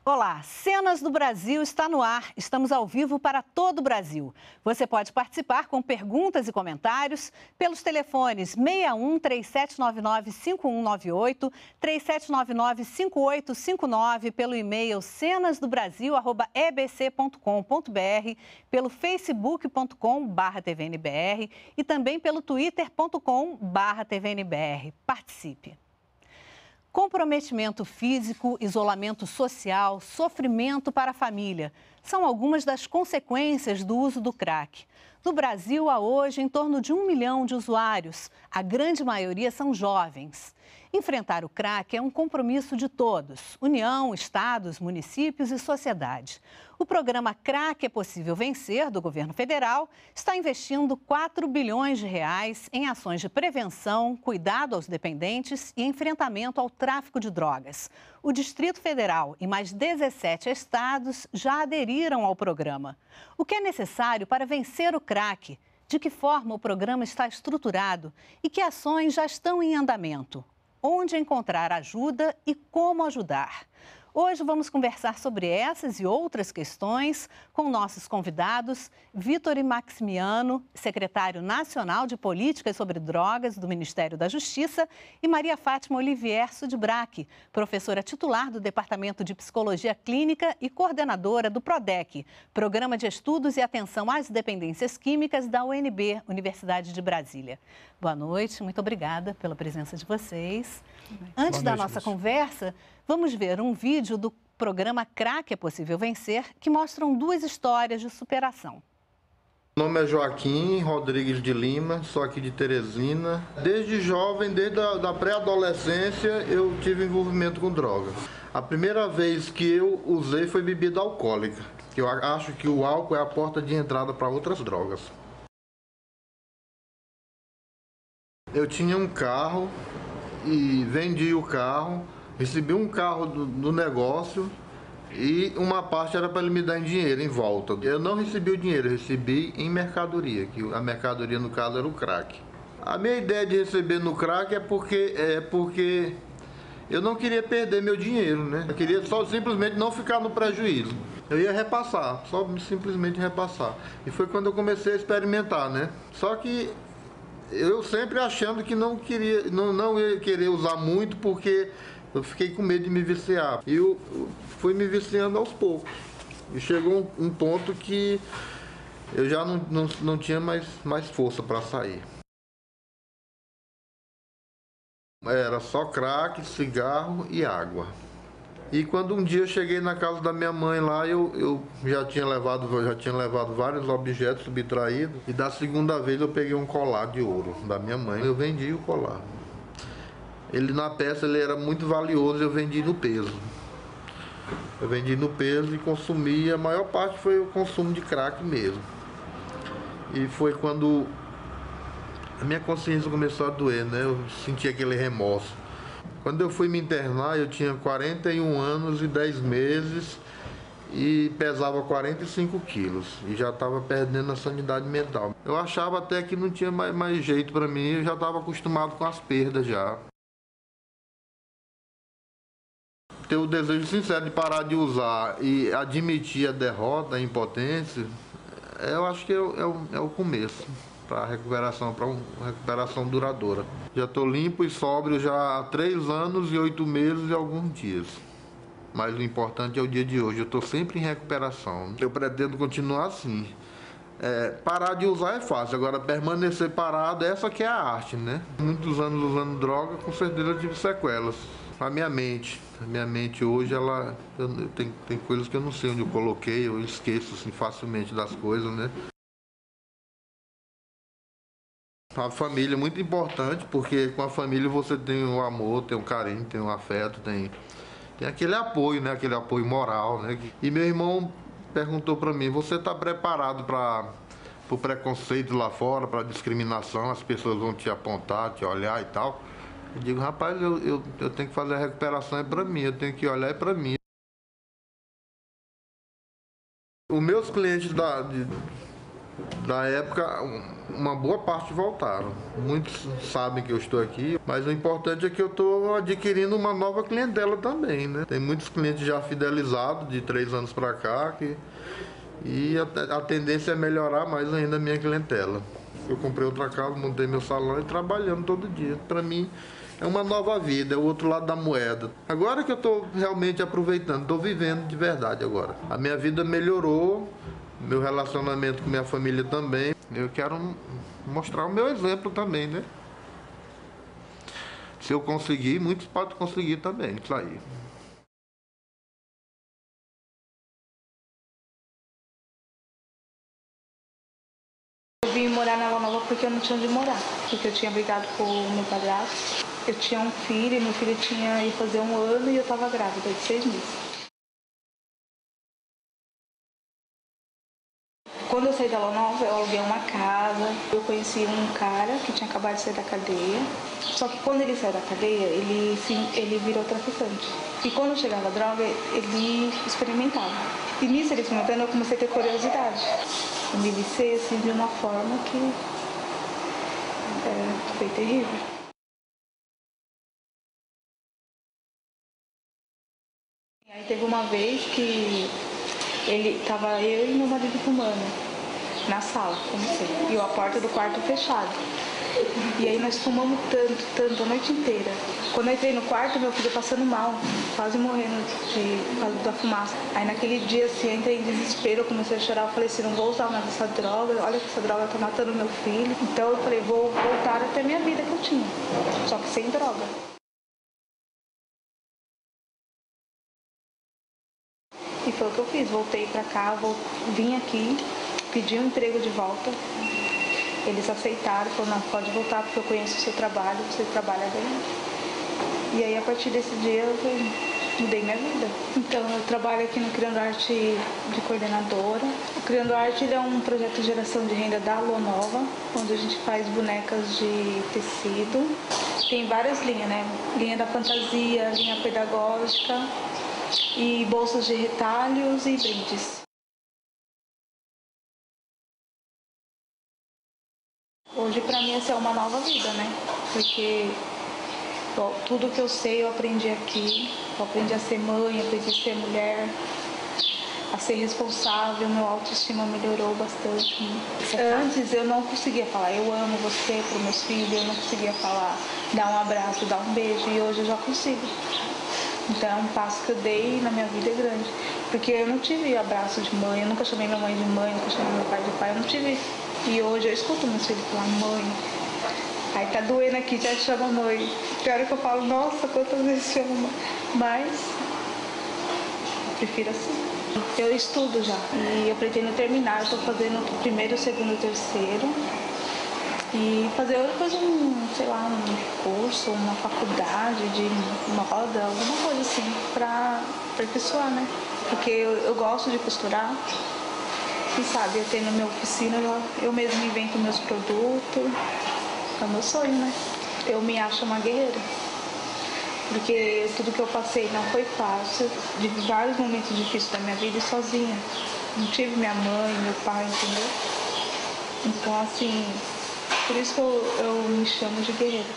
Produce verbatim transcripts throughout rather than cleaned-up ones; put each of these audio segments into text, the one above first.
Olá, Cenas do Brasil está no ar. Estamos ao vivo para todo o Brasil. Você pode participar com perguntas e comentários pelos telefones seis um, três sete nove nove, cinco um nove oito, três sete nove nove, cinco oito cinco nove, pelo e-mail cenasdobrasil arroba e b c ponto com ponto b r, pelo facebook ponto com barra t v n b r e também pelo twitter ponto com barra t v n b r. Participe! Comprometimento físico, isolamento social, sofrimento para a família são algumas das consequências do uso do crack. No Brasil, há hoje em torno de um milhão de usuários. A grande maioria são jovens. Enfrentar o crack é um compromisso de todos: União, estados, municípios e sociedade. O programa Crack é Possível Vencer, do governo federal, está investindo quatro bilhões de reais em ações de prevenção, cuidado aos dependentes e enfrentamento ao tráfico de drogas. O Distrito Federal e mais dezessete estados já aderiram ao programa. O que é necessário para vencer o crack? De que forma o programa está estruturado? E que ações já estão em andamento? Onde encontrar ajuda e como ajudar? Hoje vamos conversar sobre essas e outras questões com nossos convidados, Vitor Maximiano, secretário nacional de Políticas sobre Drogas do Ministério da Justiça, e Maria Fátima Olivier Sudbrack, professora titular do Departamento de Psicologia Clínica e coordenadora do PRODEC, Programa de Estudos e Atenção às Dependências Químicas da U N B, Universidade de Brasília. Boa noite, muito obrigada pela presença de vocês. Antes da nossa conversa, vamos ver um vídeo do programa Crack é Possível Vencer, que mostram duas histórias de superação. Meu nome é Joaquim Rodrigues de Lima, sou aqui de Teresina. Desde jovem, desde a da pré-adolescência, eu tive envolvimento com drogas. A primeira vez que eu usei foi bebida alcoólica. Eu acho que o álcool é a porta de entrada para outras drogas. Eu tinha um carro e vendi o carro. Recebi um carro do, do negócio e uma parte era para ele me dar em dinheiro em volta. Eu não recebi o dinheiro, eu recebi em mercadoria, que a mercadoria no caso era o crack. A minha ideia de receber no crack é porque, é porque eu não queria perder meu dinheiro, né? Eu queria só simplesmente não ficar no prejuízo. Eu ia repassar, só simplesmente repassar. E foi quando eu comecei a experimentar, né? Só que eu sempre achando que não queria, não, não ia querer usar muito porque eu fiquei com medo de me viciar. E eu fui me viciando aos poucos. E chegou um, um ponto que eu já não, não, não tinha mais, mais força para sair. Era só crack, cigarro e água. E quando um dia eu cheguei na casa da minha mãe lá, eu, eu já, tinha levado, já tinha levado vários objetos subtraídos. E da segunda vez eu peguei um colar de ouro da minha mãe. Eu vendi o colar. Ele na peça ele era muito valioso, eu vendi no peso. Eu vendi no peso e consumi, a maior parte foi o consumo de crack mesmo. E foi quando a minha consciência começou a doer, né? Eu senti aquele remorso. Quando eu fui me internar, eu tinha quarenta e um anos e dez meses e pesava quarenta e cinco quilos e já estava perdendo a sanidade mental. Eu achava até que não tinha mais, mais jeito para mim, eu já estava acostumado com as perdas já. Ter o desejo sincero de parar de usar e admitir a derrota, a impotência, eu acho que é, é, o, é o começo para a recuperação, para uma recuperação duradoura. Já estou limpo e sóbrio já há três anos e oito meses e alguns dias. Mas o importante é o dia de hoje, eu estou sempre em recuperação. Eu pretendo continuar assim. É, parar de usar é fácil, agora permanecer parado, essa que é a arte, né? Muitos anos usando droga, com certeza eu tive sequelas. A minha mente, a minha mente hoje, ela, eu, eu tenho, tem coisas que eu não sei onde eu coloquei, eu esqueço assim, facilmente das coisas, né? A família é muito importante, porque com a família você tem o amor, tem o carinho, tem o afeto, tem, tem aquele apoio, né? Aquele apoio moral, né? E meu irmão perguntou para mim, você está preparado para o preconceito lá fora, para a discriminação, as pessoas vão te apontar, te olhar e tal? Eu digo, rapaz, eu, eu, eu tenho que fazer a recuperação é para mim, eu tenho que olhar é para mim. Os meus clientes da, de, Na época, uma boa parte voltaram. Muitos sabem que eu estou aqui, mas o importante é que eu estou adquirindo uma nova clientela também, né? Tem muitos clientes já fidelizados de três anos para cá, que, e a, a tendência é melhorar mais ainda a minha clientela. Eu comprei outra casa, montei meu salão e trabalhando todo dia. Para mim, é uma nova vida, é o outro lado da moeda. Agora que eu estou realmente aproveitando, estou vivendo de verdade agora. A minha vida melhorou, meu relacionamento com minha família também. Eu quero mostrar o meu exemplo também, né? Se eu conseguir, muitos podem conseguir também, isso aí. Eu vim morar na Nova porque eu não tinha onde morar, porque eu tinha brigado com o meu padrasto. Eu tinha um filho, e meu filho tinha ia fazer um ano e eu estava grávida de seis meses. Quando eu saí da Nova, eu aluguei uma casa. Eu conheci um cara que tinha acabado de sair da cadeia. Só que quando ele saiu da cadeia, ele, ele virou traficante. E quando chegava a droga, ele experimentava. E nisso, ele experimentando, eu comecei a ter curiosidade. Eu me viciei assim de uma forma que é, foi terrível. Aí teve uma vez que ele tava eu e meu marido fumando na sala, como sempre, e a porta do quarto fechada. E aí nós fumamos tanto, tanto, a noite inteira. Quando eu entrei no quarto, meu filho passando mal, quase morrendo de, por causa da fumaça. Aí naquele dia, assim, eu entrei em desespero, eu comecei a chorar, eu falei assim, não vou usar mais essa droga, olha que essa droga tá matando meu filho. Então eu falei, vou voltar até a minha vida que eu tinha, só que sem droga. E foi o que eu fiz, voltei pra cá, vou, vim aqui, pedi um emprego de volta. Eles aceitaram, falaram, não, pode voltar porque eu conheço o seu trabalho, você trabalha bem. E aí a partir desse dia eu mudei minha vida. Então eu trabalho aqui no Criando Arte de coordenadora. O Criando Arte ele é um projeto de geração de renda da Lua Nova, onde a gente faz bonecas de tecido. Tem várias linhas, né? Linha da fantasia, linha pedagógica e bolsas de retalhos e brindes. Hoje para mim essa é uma nova vida, né? Porque bom, tudo que eu sei eu aprendi aqui. Eu aprendi a ser mãe, aprendi a ser mulher, a ser responsável, meu autoestima melhorou bastante. Antes eu não conseguia falar eu amo você para os meus filhos, eu não conseguia falar dar um abraço, dar um beijo, e hoje eu já consigo. Então é um passo que eu dei na minha vida grande. Porque eu não tive abraço de mãe, eu nunca chamei minha mãe de mãe, nunca chamei meu pai de pai, eu não tive. E hoje eu escuto meus filhos falar mãe. Aí tá doendo aqui, já te chama mãe. Tem hora que eu falo, nossa, quantas vezes chama mãe. Mas eu prefiro assim. Eu estudo já e eu pretendo terminar, eu tô fazendo o primeiro, o segundo e o terceiro. E fazer depois um, sei lá, um curso, uma faculdade de moda, alguma coisa assim, pra aperfeiçoar, né? Porque eu, eu gosto de costurar. E sabe, eu tenho minha oficina, eu, eu mesmo invento meus produtos. É o meu sonho, né? Eu me acho uma guerreira. Porque tudo que eu passei não foi fácil. De vários momentos difíceis da minha vida e sozinha. Não tive minha mãe, meu pai, entendeu? Então, assim, por isso que eu, eu me chamo de guerreira.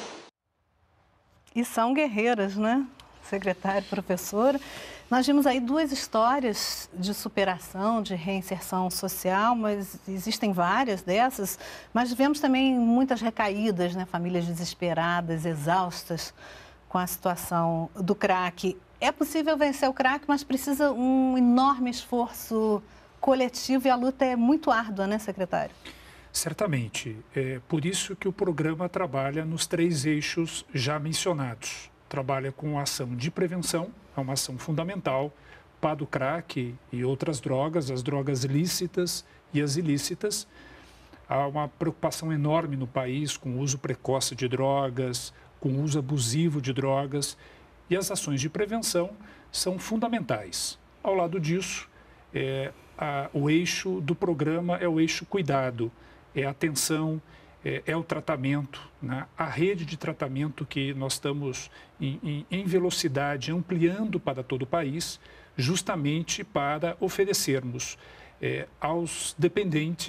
E são guerreiras, né? Secretária, professora. Nós vimos aí duas histórias de superação, de reinserção social, mas existem várias dessas. Mas vemos também muitas recaídas, né? Famílias desesperadas, exaustas com a situação do crack. É possível vencer o crack, mas precisa um enorme esforço coletivo e a luta é muito árdua, né, secretário? Certamente. É por isso que o programa trabalha nos três eixos já mencionados. Trabalha com a ação de prevenção, é uma ação fundamental para o crack e outras drogas, as drogas lícitas e as ilícitas. Há uma preocupação enorme no país com o uso precoce de drogas, com o uso abusivo de drogas, e as ações de prevenção são fundamentais. Ao lado disso, é, a, o eixo do programa é o eixo cuidado, é a atenção, é, é o tratamento, né? A rede de tratamento que nós estamos em, em, em velocidade ampliando para todo o país, justamente para oferecermos é, aos dependentes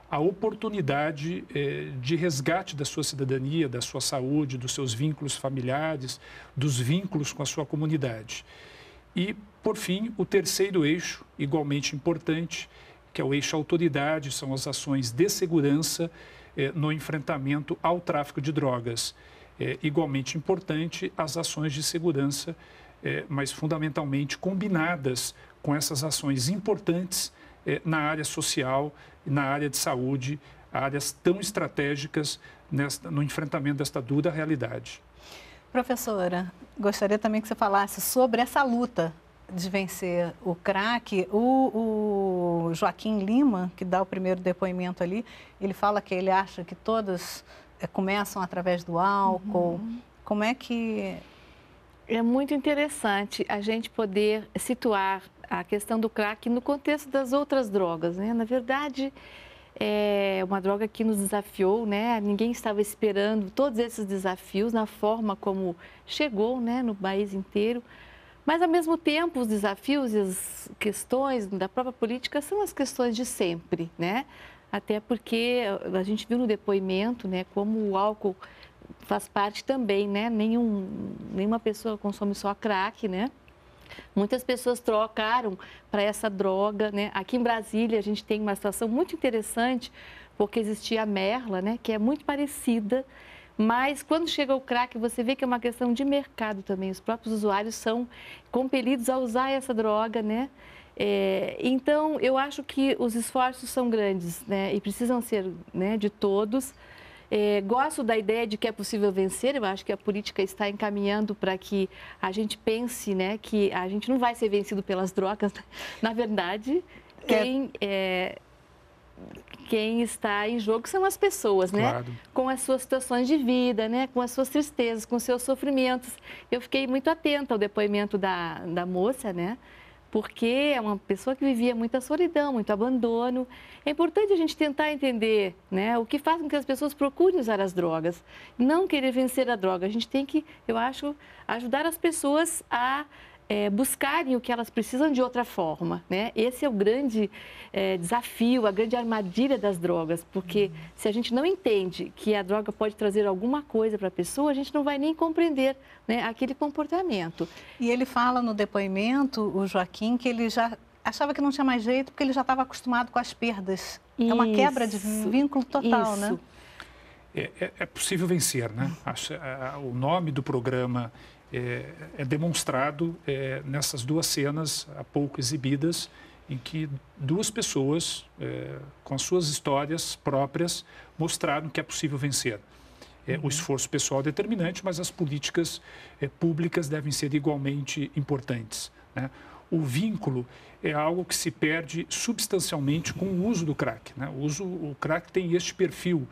a oportunidade eh, de resgate da sua cidadania, da sua saúde, dos seus vínculos familiares, dos vínculos com a sua comunidade. E, por fim, o terceiro eixo, igualmente importante, que é o eixo autoridade, são as ações de segurança eh, no enfrentamento ao tráfico de drogas. É, igualmente importante as ações de segurança, é, mas fundamentalmente combinadas com essas ações importantes é, na área social e na área de saúde, áreas tão estratégicas nesta, no enfrentamento desta dura realidade. Professora, gostaria também que você falasse sobre essa luta de vencer o crack. O, o Joaquim Lima, que dá o primeiro depoimento ali, ele fala que ele acha que todas é, começam através do álcool. Uhum. Como é que... É muito interessante a gente poder situar a questão do crack no contexto das outras drogas, né? Na verdade, é uma droga que nos desafiou, né? Ninguém estava esperando todos esses desafios na forma como chegou, né, no país inteiro. Mas, ao mesmo tempo, os desafios e as questões da própria política são as questões de sempre, né? Até porque a gente viu no depoimento, né, como o álcool faz parte também, né? Nenhum, nenhuma pessoa consome só crack, né? Muitas pessoas trocaram para essa droga, né? Aqui em Brasília a gente tem uma situação muito interessante, porque existia a Merla, né? Que é muito parecida, mas quando chega o crack você vê que é uma questão de mercado também. Os próprios usuários são compelidos a usar essa droga, né? É, então, eu acho que os esforços são grandes, né? E precisam ser, né, de todos. É, gosto da ideia de que é possível vencer. Eu acho que a política está encaminhando para que a gente pense, né, que a gente não vai ser vencido pelas drogas. Na verdade, quem, é, quem está em jogo são as pessoas, né? Claro. Com as suas situações de vida, né? Com as suas tristezas, com os seus sofrimentos. Eu fiquei muito atenta ao depoimento da, da moça, né? Porque é uma pessoa que vivia muita solidão, muito abandono. É importante a gente tentar entender, né, o que faz com que as pessoas procurem usar as drogas, não querer vencer a droga. A gente tem que, eu acho, ajudar as pessoas a é, buscarem o que elas precisam de outra forma, né? Esse é o grande é, desafio, a grande armadilha das drogas, porque uhum. se a gente não entende que a droga pode trazer alguma coisa para a pessoa, a gente não vai nem compreender, né, aquele comportamento. E ele fala no depoimento, o Joaquim, que ele já achava que não tinha mais jeito porque ele já estava acostumado com as perdas. Isso, é uma quebra de vínculo total, isso. né? É, é, é possível vencer, né? Acho, é, o nome do programa é, é demonstrado é, nessas duas cenas há pouco exibidas, em que duas pessoas, é, com as suas histórias próprias, mostraram que é possível vencer. É, o esforço pessoal é determinante, mas as políticas é, públicas devem ser igualmente importantes, né? O vínculo é algo que se perde substancialmente com o uso do crack, né? O, uso, o crack tem este perfil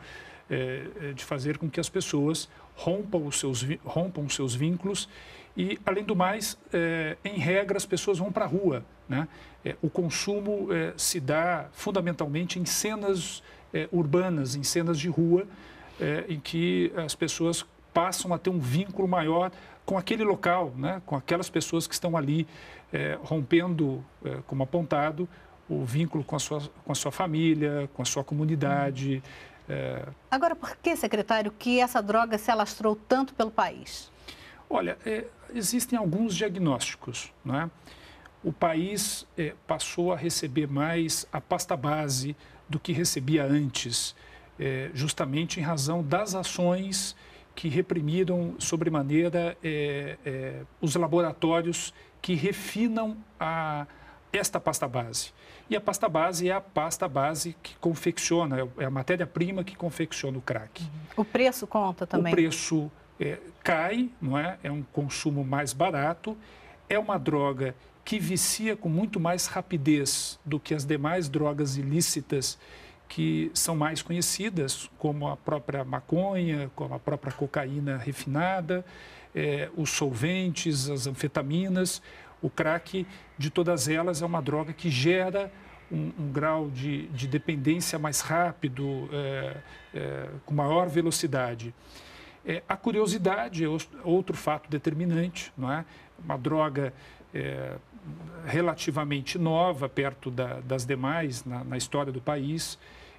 é, de fazer com que as pessoas rompam os seus, rompam os seus vínculos e, além do mais, é, em regra, as pessoas vão para a rua, né? É, o consumo é, se dá fundamentalmente em cenas é, urbanas, em cenas de rua, É, em que as pessoas passam a ter um vínculo maior com aquele local, né? Com aquelas pessoas que estão ali é, rompendo, é, como apontado, o vínculo com a sua, com a sua família, com a sua comunidade. É... Agora, por que, secretário, que essa droga se alastrou tanto pelo país? Olha, é, existem alguns diagnósticos, né? O país é, passou a receber mais a pasta base do que recebia antes, É, justamente em razão das ações que reprimiram sobremaneira é, é, os laboratórios que refinam a, esta pasta base. E a pasta base é a pasta base que confecciona, é a matéria-prima que confecciona o crack. O preço conta também? O preço é, cai, não é? É um consumo mais barato, é uma droga que vicia com muito mais rapidez do que as demais drogas ilícitas que são mais conhecidas, como a própria maconha, como a própria cocaína refinada, eh, os solventes, as anfetaminas. O crack, de todas elas, é uma droga que gera um, um grau de, de dependência mais rápido, eh, eh, com maior velocidade. Eh, a curiosidade é outro fato determinante, não é? Uma droga eh, relativamente nova, perto da, das demais, na, na história do país.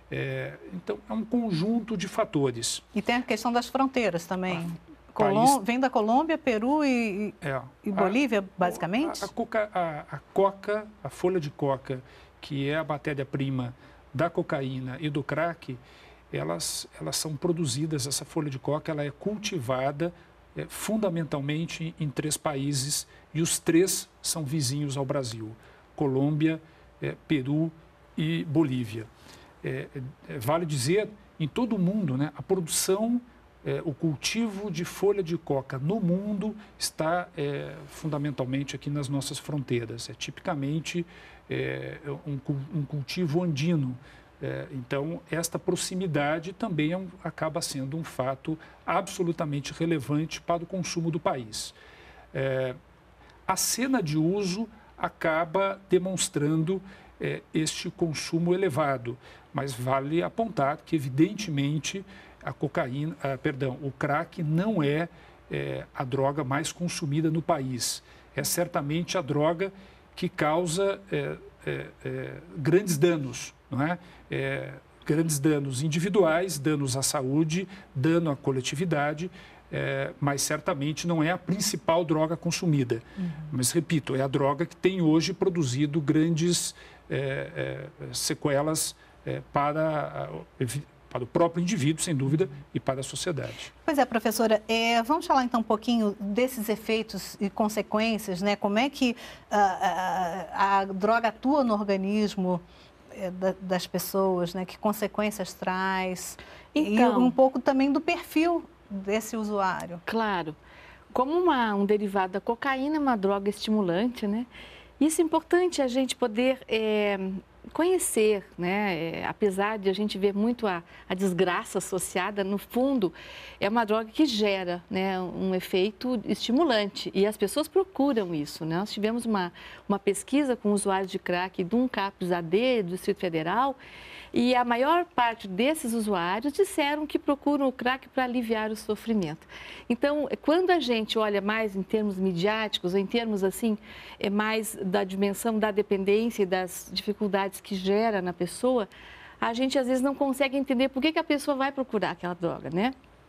É, então, é um conjunto de fatores. E tem a questão das fronteiras também. Ah, Colom... país... Vem da Colômbia, Peru e, é, e Bolívia, a, basicamente? A, a, coca, a, a coca, a folha de coca, que é a matéria-prima da cocaína e do crack, elas, elas são produzidas, essa folha de coca ela é cultivada é, fundamentalmente em três países, e os três são vizinhos ao Brasil: Colômbia, é, Peru e Bolívia. É, é, vale dizer, em todo o mundo, né, a produção, é, o cultivo de folha de coca no mundo está é, fundamentalmente aqui nas nossas fronteiras. É tipicamente é, um, um cultivo andino. É, então, esta proximidade também é um, acaba sendo um fato absolutamente relevante para o consumo do país. É, a cena de uso acaba demonstrando é, este consumo elevado, mas vale apontar que, evidentemente, a cocaína, ah, perdão, o crack não é, é a droga mais consumida no país. É certamente a droga que causa é, é, é, grandes danos, não é? É, grandes danos individuais, danos à saúde, dano à coletividade, é, mas certamente não é a principal droga consumida. Uhum. Mas, repito, é a droga que tem hoje produzido grandes é, é, sequelas é, para, para o próprio indivíduo, sem dúvida, e para a sociedade. Pois é, professora, é, vamos falar então um pouquinho desses efeitos e consequências, né? Como é que a, a, a droga atua no organismo das pessoas, né? Que consequências traz, então, e um pouco também do perfil desse usuário. Claro. Como uma, um derivado da cocaína, é uma droga estimulante, né? Isso é importante a gente poder é, conhecer, né? É, apesar de a gente ver muito a, a desgraça associada, no fundo, é uma droga que gera, né, um efeito estimulante. E as pessoas procuram isso, né? Nós tivemos uma, uma pesquisa com usuários de crack de um CAPS A D do Distrito Federal, e a maior parte desses usuários disseram que procuram o crack para aliviar o sofrimento. Então, quando a gente olha mais em termos midiáticos, em termos assim, é mais da dimensão da dependência e das dificuldades que gera na pessoa, a gente às vezes não consegue entender por que que a pessoa vai procurar aquela droga, né?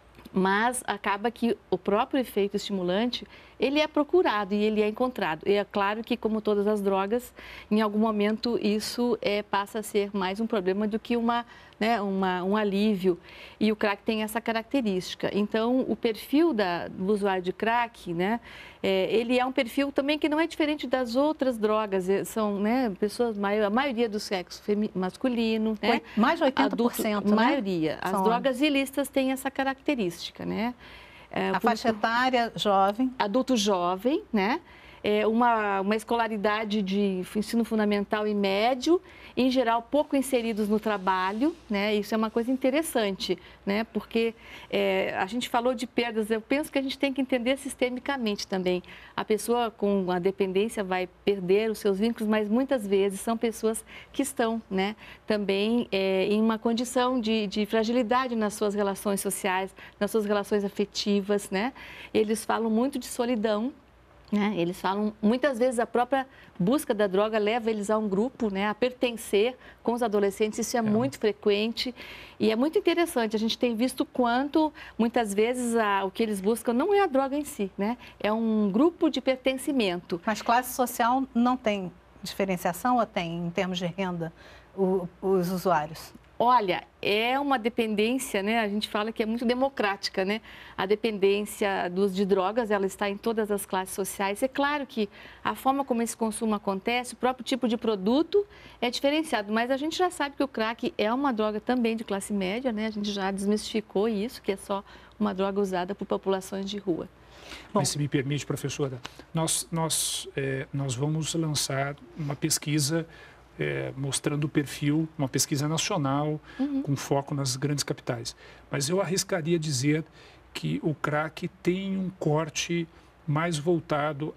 Mas acaba que o próprio efeito estimulante, ele é procurado e ele é encontrado. E é claro que, como todas as drogas, em algum momento isso é, passa a ser mais um problema do que uma, né, uma, um alívio. E o crack tem essa característica. Então, o perfil da, do usuário de crack, né, é, ele é um perfil também que não é diferente das outras drogas. São, né, pessoas, a maioria do sexo masculino. Né, mais de oitenta por cento, adulto, né? maioria. As São drogas ilícitas têm essa característica, né? É, a faixa etária jovem. Adulto jovem, né? É uma, uma escolaridade de ensino fundamental e médio, em geral pouco inseridos no trabalho, né? Isso é uma coisa interessante, né? Porque é, a gente falou de perdas, eu penso que a gente tem que entender sistemicamente também. A pessoa com a dependência vai perder os seus vínculos, mas muitas vezes são pessoas que estão, né, também é, em uma condição de, de fragilidade nas suas relações sociais, nas suas relações afetivas, né? Eles falam muito de solidão. Né? Eles falam, muitas vezes a própria busca da droga leva eles a um grupo, né? A pertencer com os adolescentes, isso é, é muito frequente e é muito interessante. A gente tem visto quanto, muitas vezes, a, o que eles buscam não é a droga em si, né? É um grupo de pertencimento. Mas classe social não tem diferenciação ou tem, em termos de renda, o, os usuários? Olha, é uma dependência, né? A gente fala que é muito democrática, né? A dependência do uso de drogas, ela está em todas as classes sociais. É claro que a forma como esse consumo acontece, o próprio tipo de produto é diferenciado, mas a gente já sabe que o crack é uma droga também de classe média, né? A gente já desmistificou isso, que é só uma droga usada por populações de rua. Bom, mas se me permite, professora, nós, nós, é, nós vamos lançar uma pesquisa É, mostrando o perfil, uma pesquisa nacional, uhum, com foco nas grandes capitais. Mas eu arriscaria dizer que o crack tem um corte mais voltado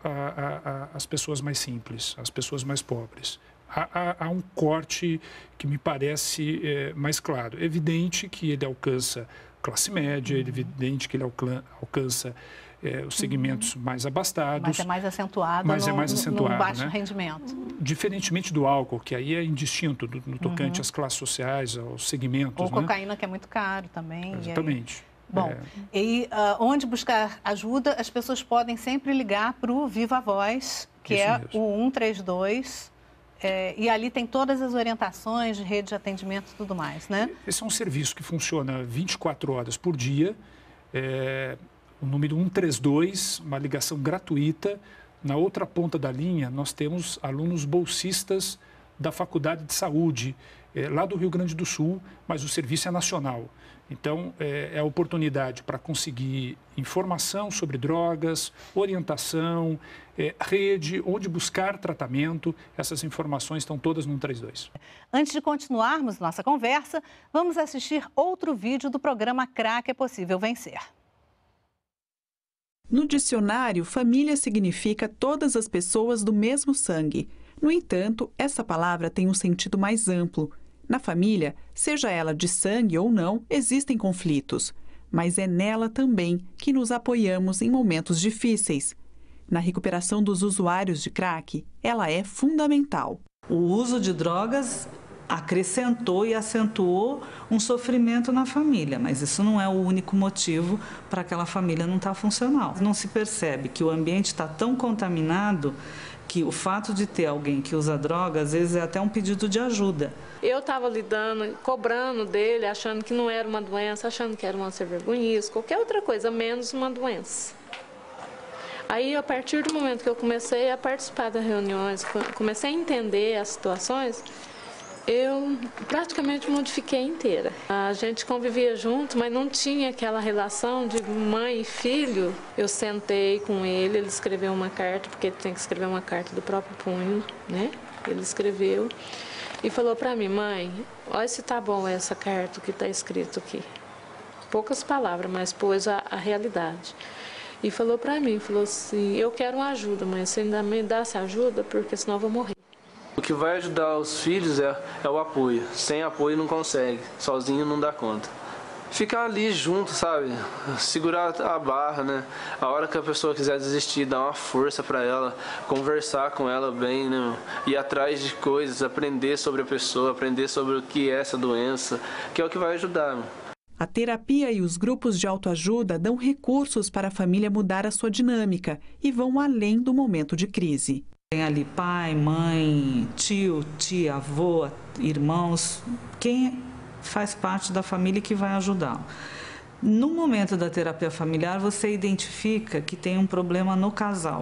às pessoas mais simples, às pessoas mais pobres. Há, há, há um corte que me parece é, mais claro. É evidente que ele alcança classe média, uhum, é evidente que ele alcança É, os segmentos, uhum, mais abastados. Mas é mais acentuado, mas no, é mais acentuado, no baixo, né? rendimento. diferentemente do álcool, que aí é indistinto do, no tocante uhum. às classes sociais, aos segmentos. Ou né? cocaína, que é muito caro também. Exatamente. E aí... Bom, é... e uh, onde buscar ajuda, as pessoas podem sempre ligar para o Viva Voz, que Isso é mesmo. o um três dois. É, e ali tem todas as orientações de rede de atendimento e tudo mais, né? Esse é um serviço que funciona vinte e quatro horas por dia. É, o número um três dois, uma ligação gratuita. Na outra ponta da linha, nós temos alunos bolsistas da Faculdade de Saúde, é, lá do Rio Grande do Sul, mas o serviço é nacional. Então, é, é a oportunidade para conseguir informação sobre drogas, orientação, é, rede, onde buscar tratamento. Essas informações estão todas no um três dois. Antes de continuarmos nossa conversa, vamos assistir outro vídeo do programa Crack é Possível Vencer. No dicionário, família significa todas as pessoas do mesmo sangue. No entanto, essa palavra tem um sentido mais amplo. Na família, seja ela de sangue ou não, existem conflitos, mas é nela também que nos apoiamos em momentos difíceis. Na recuperação dos usuários de crack, ela é fundamental. O uso de drogas acrescentou e acentuou um sofrimento na família, mas isso não é o único motivo para aquela família não estar funcional. Não se percebe que o ambiente está tão contaminado que o fato de ter alguém que usa droga, às vezes é até um pedido de ajuda. Eu estava lidando, cobrando dele, achando que não era uma doença, achando que era uma cervergonhice, qualquer outra coisa, menos uma doença. Aí, a partir do momento que eu comecei a participar das reuniões, comecei a entender as situações, eu praticamente modifiquei inteira. A gente convivia junto, mas não tinha aquela relação de mãe e filho. Eu sentei com ele, ele escreveu uma carta, porque ele tem que escrever uma carta do próprio punho, né? Ele escreveu e falou para mim: mãe, olha se tá bom essa carta que está escrito aqui. Poucas palavras, mas pôs a, a realidade. E falou para mim, falou assim: eu quero uma ajuda, mãe, você ainda me dá essa ajuda, porque senão eu vou morrer. O que vai ajudar os filhos é, é o apoio. Sem apoio não consegue, sozinho não dá conta. Ficar ali junto, sabe? Segurar a barra, né? A hora que a pessoa quiser desistir, dar uma força para ela, conversar com ela bem, né? Ir atrás de coisas, aprender sobre a pessoa, aprender sobre o que é essa doença, que é o que vai ajudar. Né? A terapia e os grupos de autoajuda dão recursos para a família mudar a sua dinâmica e vão além do momento de crise. Tem ali pai, mãe, tio, tia, avô, irmãos, quem faz parte da família que vai ajudá-lo. No momento da terapia familiar, você identifica que tem um problema no casal.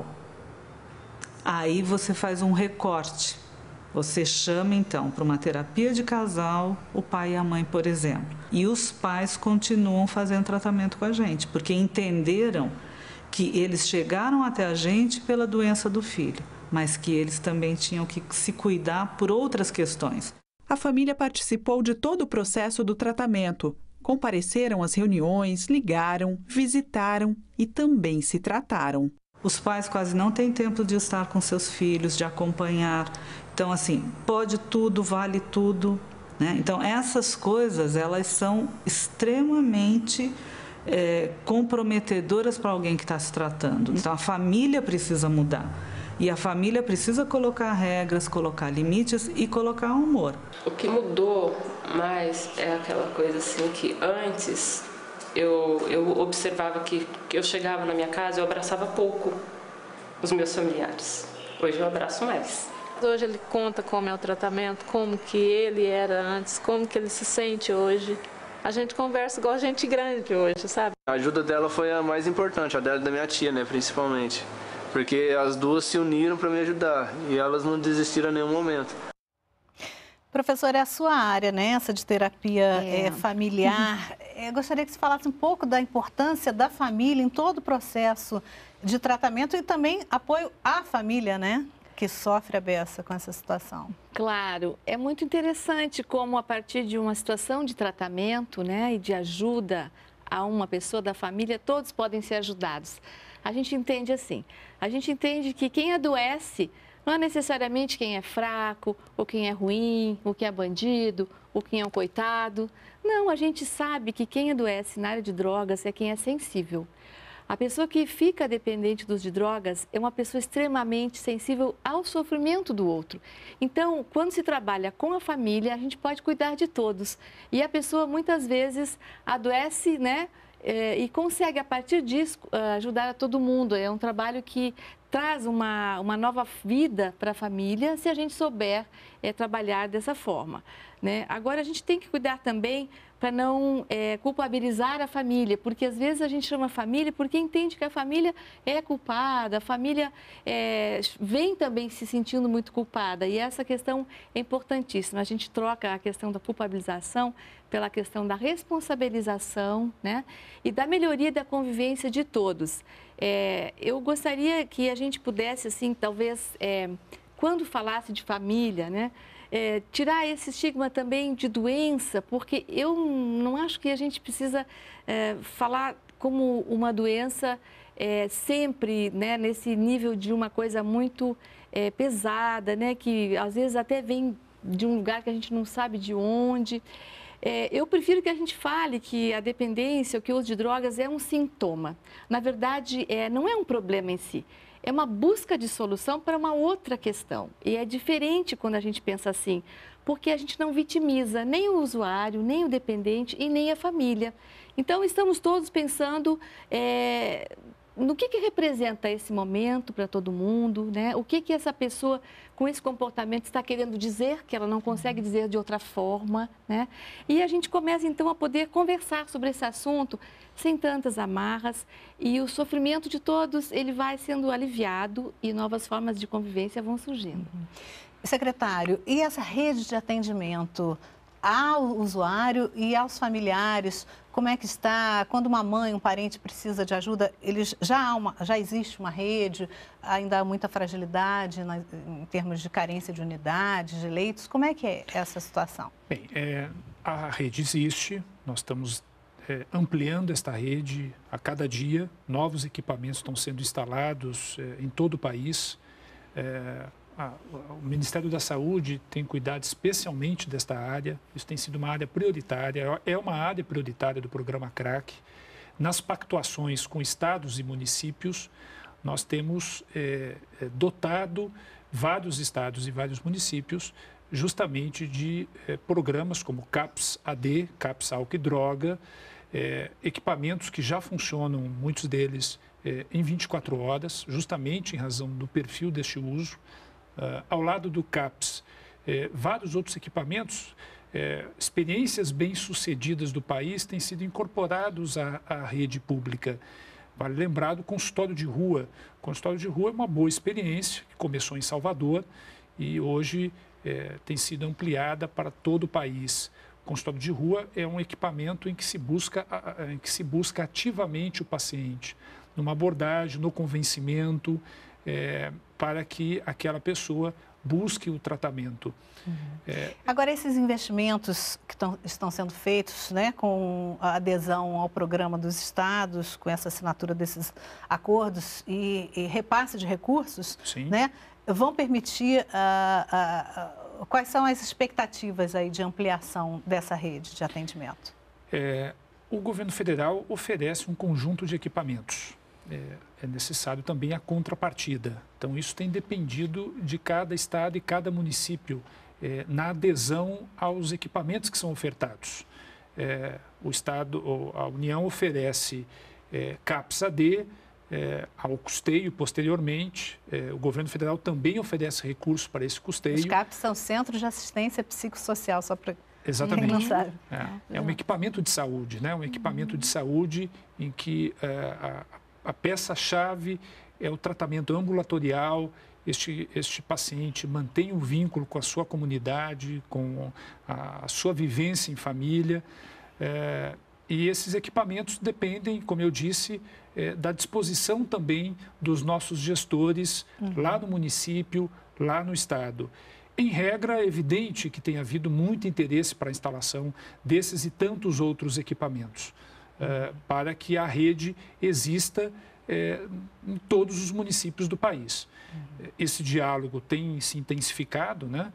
Aí você faz um recorte. Você chama, então, para uma terapia de casal, o pai e a mãe, por exemplo. E os pais continuam fazendo tratamento com a gente, porque entenderam que eles chegaram até a gente pela doença do filho, mas que eles também tinham que se cuidar por outras questões. A família participou de todo o processo do tratamento. Compareceram às reuniões, ligaram, visitaram e também se trataram. Os pais quase não têm tempo de estar com seus filhos, de acompanhar. Então, assim, pode tudo, vale tudo, né? Então, essas coisas, elas são extremamente é, comprometedoras para alguém que está se tratando. Então, a família precisa mudar. E a família precisa colocar regras, colocar limites e colocar humor. O que mudou mais é aquela coisa assim que antes eu, eu observava que, que eu chegava na minha casa e eu abraçava pouco os meus familiares. Hoje eu abraço mais. Hoje ele conta como é o tratamento, como que ele era antes, como que ele se sente hoje. A gente conversa igual gente grande hoje, sabe? A ajuda dela foi a mais importante, a dela e da minha tia, né, principalmente. Porque as duas se uniram para me ajudar e elas não desistiram em nenhum momento. Professora, é a sua área, né? Essa de terapia é. É, familiar. Eu gostaria que você falasse um pouco da importância da família em todo o processo de tratamento e também apoio à família, né? Que sofre a beça com essa situação. Claro, é muito interessante como a partir de uma situação de tratamento, né, e de ajuda a uma pessoa da família, todos podem ser ajudados. A gente entende assim, a gente entende que quem adoece não é necessariamente quem é fraco, ou quem é ruim, ou quem é bandido, ou quem é um coitado. Não, a gente sabe que quem adoece na área de drogas é quem é sensível. A pessoa que fica dependente do uso de drogas é uma pessoa extremamente sensível ao sofrimento do outro. Então, quando se trabalha com a família, a gente pode cuidar de todos. E a pessoa, muitas vezes, adoece, né? É, e consegue, a partir disso, ajudar a todo mundo. É um trabalho que traz uma, uma nova vida para a família, se a gente souber é, trabalhar dessa forma, né? Agora, a gente tem que cuidar também para não é, culpabilizar a família, porque às vezes a gente chama família porque entende que a família é culpada, a família é, vem também se sentindo muito culpada, e essa questão é importantíssima. A gente troca a questão da culpabilização pela questão da responsabilização, né? E da melhoria da convivência de todos. É, eu gostaria que a gente pudesse, assim, talvez, é, quando falasse de família, né? É, tirar esse estigma também de doença, porque eu não acho que a gente precisa é, falar como uma doença é, sempre, né, nesse nível de uma coisa muito é, pesada, né, que às vezes até vem de um lugar que a gente não sabe de onde. É, eu prefiro que a gente fale que a dependência, que o uso de drogas é um sintoma. Na verdade, é, não é um problema em si. É uma busca de solução para uma outra questão. E é diferente quando a gente pensa assim, porque a gente não vitimiza nem o usuário, nem o dependente e nem a família. Então, estamos todos pensando é, no que, que representa esse momento para todo mundo, né? O que, que essa pessoa com esse comportamento está querendo dizer, que ela não consegue dizer de outra forma, né? E a gente começa, então, a poder conversar sobre esse assunto sem tantas amarras, e o sofrimento de todos, ele vai sendo aliviado e novas formas de convivência vão surgindo. Uhum. Secretário, e essa rede de atendimento ao usuário e aos familiares, como é que está? Quando uma mãe, um parente precisa de ajuda, eles, já, há uma, já existe uma rede, ainda há muita fragilidade na, em termos de carência de unidades, de leitos, como é que é essa situação? Bem, é, a rede existe, nós estamos É, ampliando esta rede a cada dia, novos equipamentos estão sendo instalados é, em todo o país. É, a, o Ministério da Saúde tem cuidado especialmente desta área, isso tem sido uma área prioritária, é uma área prioritária do programa crack. Nas pactuações com estados e municípios, nós temos é, dotado vários estados e vários municípios justamente de é, programas como CAPS A D, CAPS Álcool e Droga, É, equipamentos que já funcionam, muitos deles, é, em vinte e quatro horas, justamente em razão do perfil deste uso. Uh, ao lado do CAPS, é, vários outros equipamentos, é, experiências bem-sucedidas do país têm sido incorporados à, à rede pública. Vale lembrar do consultório de rua. O consultório de rua é uma boa experiência, que começou em Salvador e hoje é, tem sido ampliada para todo o país. O consultório de rua é um equipamento em que se busca, em que se busca ativamente o paciente, numa abordagem, no convencimento, é, para que aquela pessoa busque o tratamento. Uhum. É... Agora, esses investimentos que tão, estão sendo feitos, né, com a adesão ao programa dos estados, com essa assinatura desses acordos e, e repasse de recursos, né, vão permitir... Uh, uh, uh, Quais são as expectativas aí de ampliação dessa rede de atendimento? É, o governo federal oferece um conjunto de equipamentos. É, é necessário também a contrapartida. Então, isso tem dependido de cada estado e cada município é, na adesão aos equipamentos que são ofertados. É, o estado, a União oferece é, CAPS A D, É, ao custeio posteriormente. É, o governo federal também oferece recursos para esse custeio. Os CAPs são Centros de Assistência Psicossocial, só para Exatamente. quem não sabe. É, é um equipamento de saúde, né? Um equipamento uhum. de saúde em que é, a, a peça-chave é o tratamento ambulatorial. Este, este paciente mantém um vínculo com a sua comunidade, com a, a sua vivência em família. É, E esses equipamentos dependem, como eu disse, é, da disposição também dos nossos gestores uhum. lá no município, lá no estado. Em regra, é evidente que tem havido muito interesse para a instalação desses e tantos outros equipamentos, é, para que a rede exista é, em todos os municípios do país. Uhum. Esse diálogo tem se intensificado, né?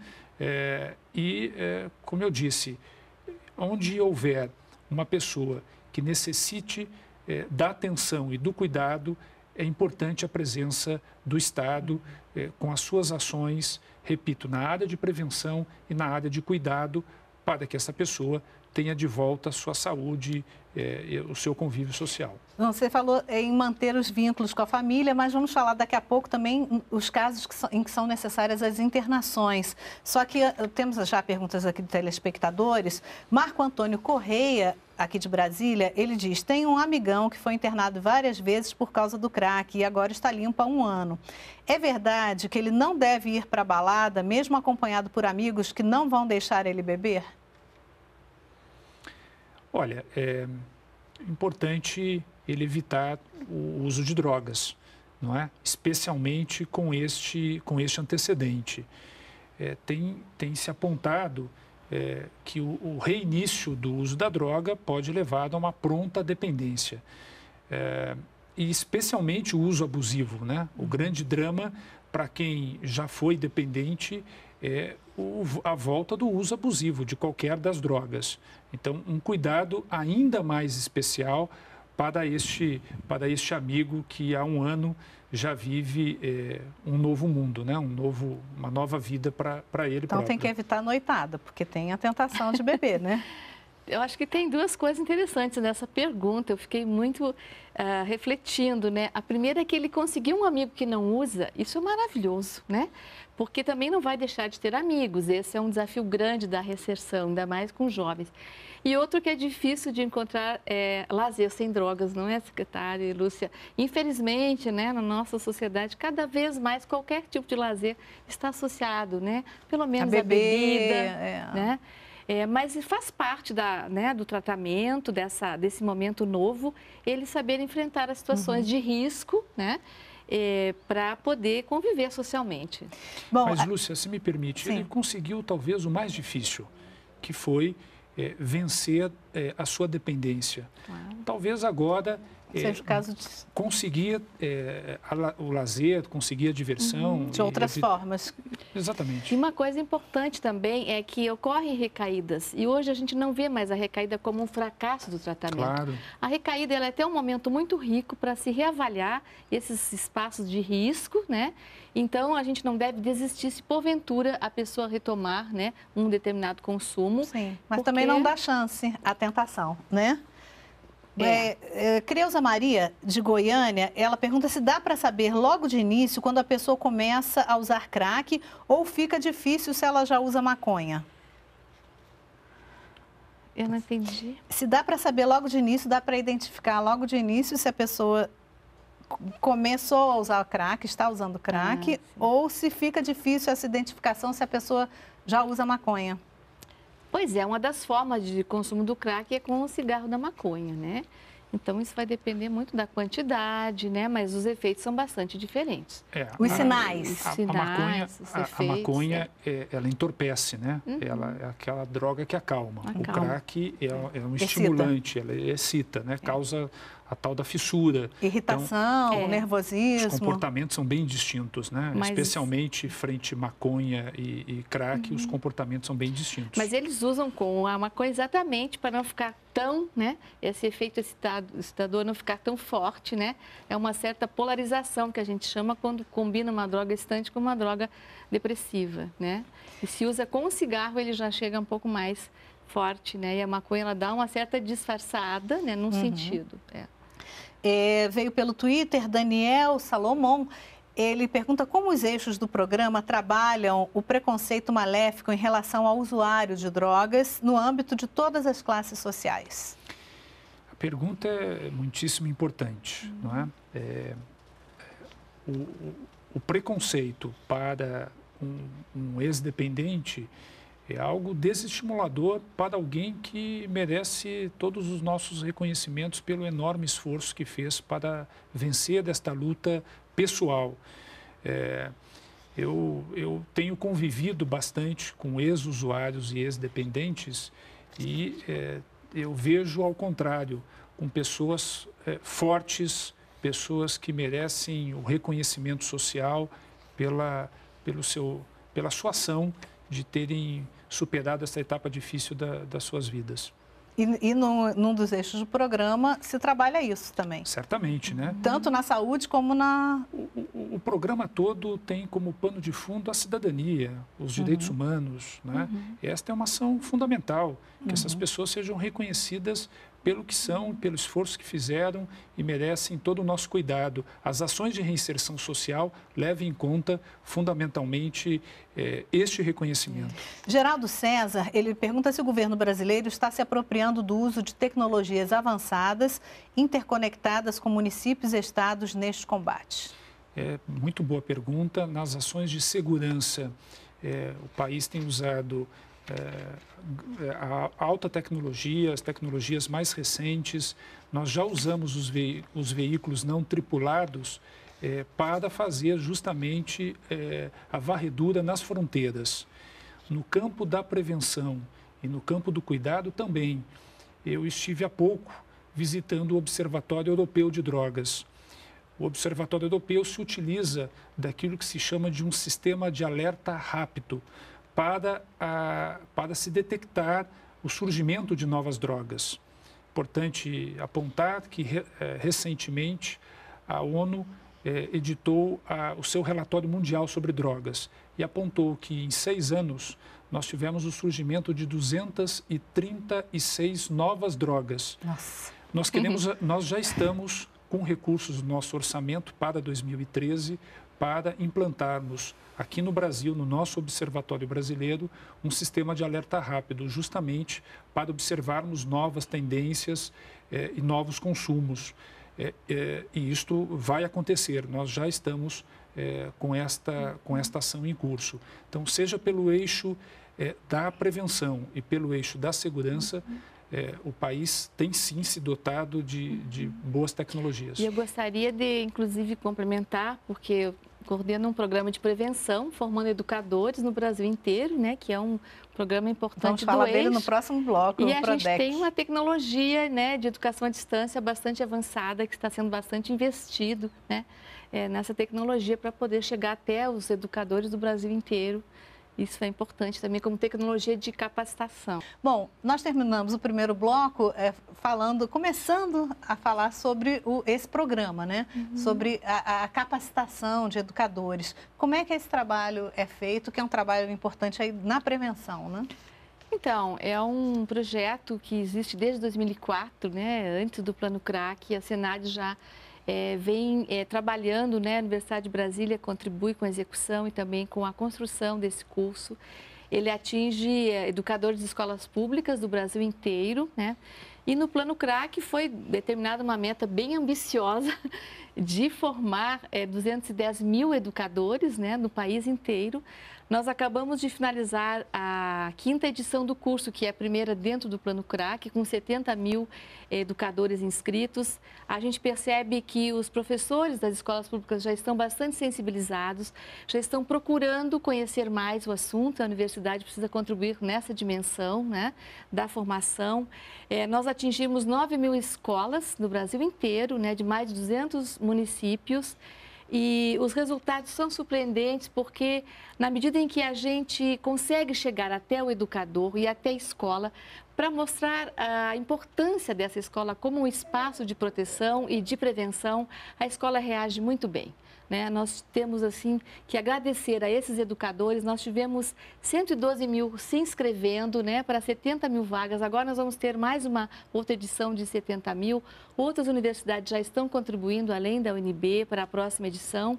É, e, é, como eu disse, onde houver uma pessoa que necessite é, da atenção e do cuidado, é importante a presença do Estado é, com as suas ações, repito, na área de prevenção e na área de cuidado, para que essa pessoa tenha de volta a sua saúde, é, o seu convívio social. Você falou em manter os vínculos com a família, mas vamos falar daqui a pouco também os casos que são, em que são necessárias as internações. Só que temos já perguntas aqui de telespectadores. Marco Antônio Correia, aqui de Brasília, ele diz: tem um amigão que foi internado várias vezes por causa do crack e agora está limpo há um ano. É verdade que ele não deve ir para a balada, mesmo acompanhado por amigos que não vão deixar ele beber? Olha, é importante ele evitar o uso de drogas, não é? Especialmente com este, com este antecedente. É, tem, tem se apontado é, que o, o reinício do uso da droga pode levar a uma pronta dependência. É, e especialmente o uso abusivo, né? O grande drama para quem já foi dependente é o, a volta do uso abusivo de qualquer das drogas. Então, um cuidado ainda mais especial para este, para este amigo que há um ano já vive é, um novo mundo, né? um novo, uma nova vida para ele então, próprio. Então, tem que evitar a noitada, porque tem a tentação de beber, né? Eu acho que tem duas coisas interessantes nessa pergunta. Eu fiquei muito uh, refletindo, né? A primeira é que ele conseguiu um amigo que não usa. Isso é maravilhoso, né? Porque também não vai deixar de ter amigos. Esse é um desafio grande da reinserção, ainda mais com jovens. E outro que é difícil de encontrar é lazer sem drogas, não é, secretária e Lúcia? Infelizmente, né, na nossa sociedade, cada vez mais qualquer tipo de lazer está associado, né? Pelo menos a, beber, a bebida, é. né? É, mas faz parte da, né, do tratamento, dessa, desse momento novo, ele saber enfrentar as situações uhum. de risco, né, é, para poder conviver socialmente. Bom, mas, Lúcia, se me permite, sim. ele conseguiu talvez o mais difícil, que foi é, vencer é, a sua dependência. Claro. Talvez agora... Seja o caso de... conseguia é, a, o lazer, conseguia a diversão. Uhum. De outras e, formas. Exatamente. E uma coisa importante também é que ocorrem recaídas. E hoje a gente não vê mais a recaída como um fracasso do tratamento. Claro. A recaída ela é até um momento muito rico para se reavaliar esses espaços de risco, né? Então, a gente não deve desistir se, porventura, a pessoa retomar, né, um determinado consumo. Sim, mas porque... também não dá chance à tentação, né? É. É, é, Creuza Maria, de Goiânia, ela pergunta se dá para saber logo de início quando a pessoa começa a usar crack ou fica difícil se ela já usa maconha. Eu não entendi. Se dá para saber logo de início, dá para identificar logo de início se a pessoa começou a usar crack, está usando crack, ah, ou se fica difícil essa identificação se a pessoa já usa maconha. Pois é, uma das formas de consumo do crack é com o cigarro da maconha, né? Então, isso vai depender muito da quantidade, né? Mas os efeitos são bastante diferentes. É, os a, sinais. A, a, sinais, a maconha, os a, efeitos, a maconha é. É, ela entorpece, né? Uhum. Ela é aquela droga que acalma. acalma. O crack é, é um excita. estimulante, ela excita, né? É. Causa a tal da fissura. Irritação, então, é. nervosismo. Os comportamentos são bem distintos, né? Mas... Especialmente frente maconha e, e crack, uhum. os comportamentos são bem distintos. Mas eles usam com a maconha exatamente para não ficar tão, né? Esse efeito excitado, excitador não ficar tão forte, né? É uma certa polarização que a gente chama quando combina uma droga excitante com uma droga depressiva, né? E se usa com o cigarro, ele já chega um pouco mais forte, né? E a maconha, ela dá uma certa disfarçada, né? Num uhum. sentido, é. É, veio pelo Twitter, Daniel Salomão, ele pergunta como os eixos do programa trabalham o preconceito maléfico em relação ao usuário de drogas no âmbito de todas as classes sociais. A pergunta é muitíssimo importante, uhum. não é? é o, o, o preconceito para um, um ex-dependente é algo desestimulador para alguém que merece todos os nossos reconhecimentos pelo enorme esforço que fez para vencer desta luta pessoal. É, eu, eu tenho convivido bastante com ex-usuários e ex-dependentes e é, eu vejo ao contrário, com pessoas é, fortes, pessoas que merecem o reconhecimento social pela, pelo seu, pela sua ação de terem superado essa etapa difícil da, das suas vidas. E, e num, num dos eixos do programa se trabalha isso também. Certamente, né? Tanto na saúde como na... O, o, o programa todo tem como pano de fundo a cidadania, os direitos uhum. humanos, né? Uhum. Esta é uma ação fundamental, que uhum. essas pessoas sejam reconhecidas pelo que são, pelo esforço que fizeram e merecem todo o nosso cuidado. As ações de reinserção social levem em conta, fundamentalmente, eh, este reconhecimento. Geraldo César, ele pergunta se o governo brasileiro está se apropriando do uso de tecnologias avançadas, interconectadas com municípios e estados neste combate. É muito boa pergunta. Nas ações de segurança, eh, o país tem usado É, a alta tecnologia, as tecnologias mais recentes. Nós já usamos os, ve os veículos não tripulados é, para fazer justamente é, a varredura nas fronteiras. No campo da prevenção e no campo do cuidado também. Eu estive há pouco visitando o Observatório Europeu de Drogas. O Observatório Europeu se utiliza daquilo que se chama de um sistema de alerta rápido, Para, a, para se detectar o surgimento de novas drogas. Importante apontar que, re, é, recentemente, a ONU é, editou a, o seu relatório mundial sobre drogas e apontou que, em seis anos, nós tivemos o surgimento de duzentas e trinta e seis novas drogas. Nossa. Nós, queremos, nós já estamos com recursos no nosso orçamento para dois mil e treze para implantarmos aqui no Brasil, no nosso Observatório Brasileiro, um sistema de alerta rápido, justamente para observarmos novas tendências eh, e novos consumos. Eh, eh, e isto vai acontecer, nós já estamos eh, com, esta, com esta ação em curso. Então, seja pelo eixo eh, da prevenção e pelo eixo da segurança, É, o país tem sim se dotado de, de boas tecnologias. E eu gostaria de, inclusive, complementar, porque eu coordeno um programa de prevenção, formando educadores no Brasil inteiro, né, que é um programa importante Vamos falar do eixo. dele no próximo bloco. E a Prodex. gente tem uma tecnologia, né, de educação à distância bastante avançada, que está sendo bastante investido, né, é, nessa tecnologia para poder chegar até os educadores do Brasil inteiro. Isso é importante também como tecnologia de capacitação. Bom, nós terminamos o primeiro bloco é, falando, começando a falar sobre o, esse programa, né? Uhum. Sobre a, a capacitação de educadores. Como é que esse trabalho é feito, que é um trabalho importante aí na prevenção, né? Então, é um projeto que existe desde dois mil e quatro, né? Antes do Plano CRAC, a Senad já É, vem é, trabalhando, né? A Universidade de Brasília contribui com a execução e também com a construção desse curso. Ele atinge é, educadores de escolas públicas do Brasil inteiro, né? E no Plano CRAC foi determinada uma meta bem ambiciosa de formar é, duzentos e dez mil educadores, né, no país inteiro. Nós acabamos de finalizar a quinta edição do curso, que é a primeira dentro do Plano CRAC, com setenta mil educadores inscritos. A gente percebe que os professores das escolas públicas já estão bastante sensibilizados, já estão procurando conhecer mais o assunto. A universidade precisa contribuir nessa dimensão, né, da formação. É, nós atingimos nove mil escolas no Brasil inteiro, né, de mais de duzentos municípios. E os resultados são surpreendentes porque, na medida em que a gente consegue chegar até o educador e até a escola, para mostrar a importância dessa escola como um espaço de proteção e de prevenção, a escola reage muito bem, né? Nós temos, assim, que agradecer a esses educadores. Nós tivemos cento e doze mil se inscrevendo, né, para setenta mil vagas. Agora nós vamos ter mais uma outra edição de setenta mil. Outras universidades já estão contribuindo, além da U N B, para a próxima edição.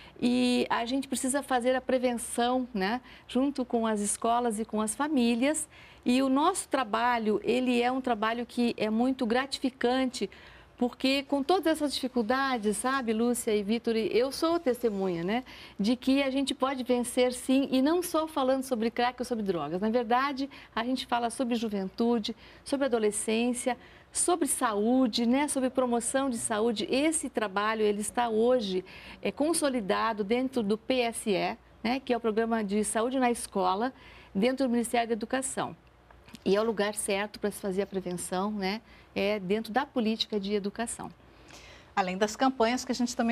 E a gente precisa fazer a prevenção, né, junto com as escolas e com as famílias. E o nosso trabalho, ele é um trabalho que é muito gratificante, porque com todas essas dificuldades, sabe, Lúcia e Vitor, eu sou testemunha, né, de que a gente pode vencer sim, e não só falando sobre crack ou sobre drogas. Na verdade, a gente fala sobre juventude, sobre adolescência, sobre saúde, né, sobre promoção de saúde. Esse trabalho, ele está hoje é, consolidado dentro do P S E, né, que é o Programa de Saúde na Escola, dentro do Ministério da Educação. E é o lugar certo para se fazer a prevenção, né? É dentro da política de educação. Além das campanhas que a gente também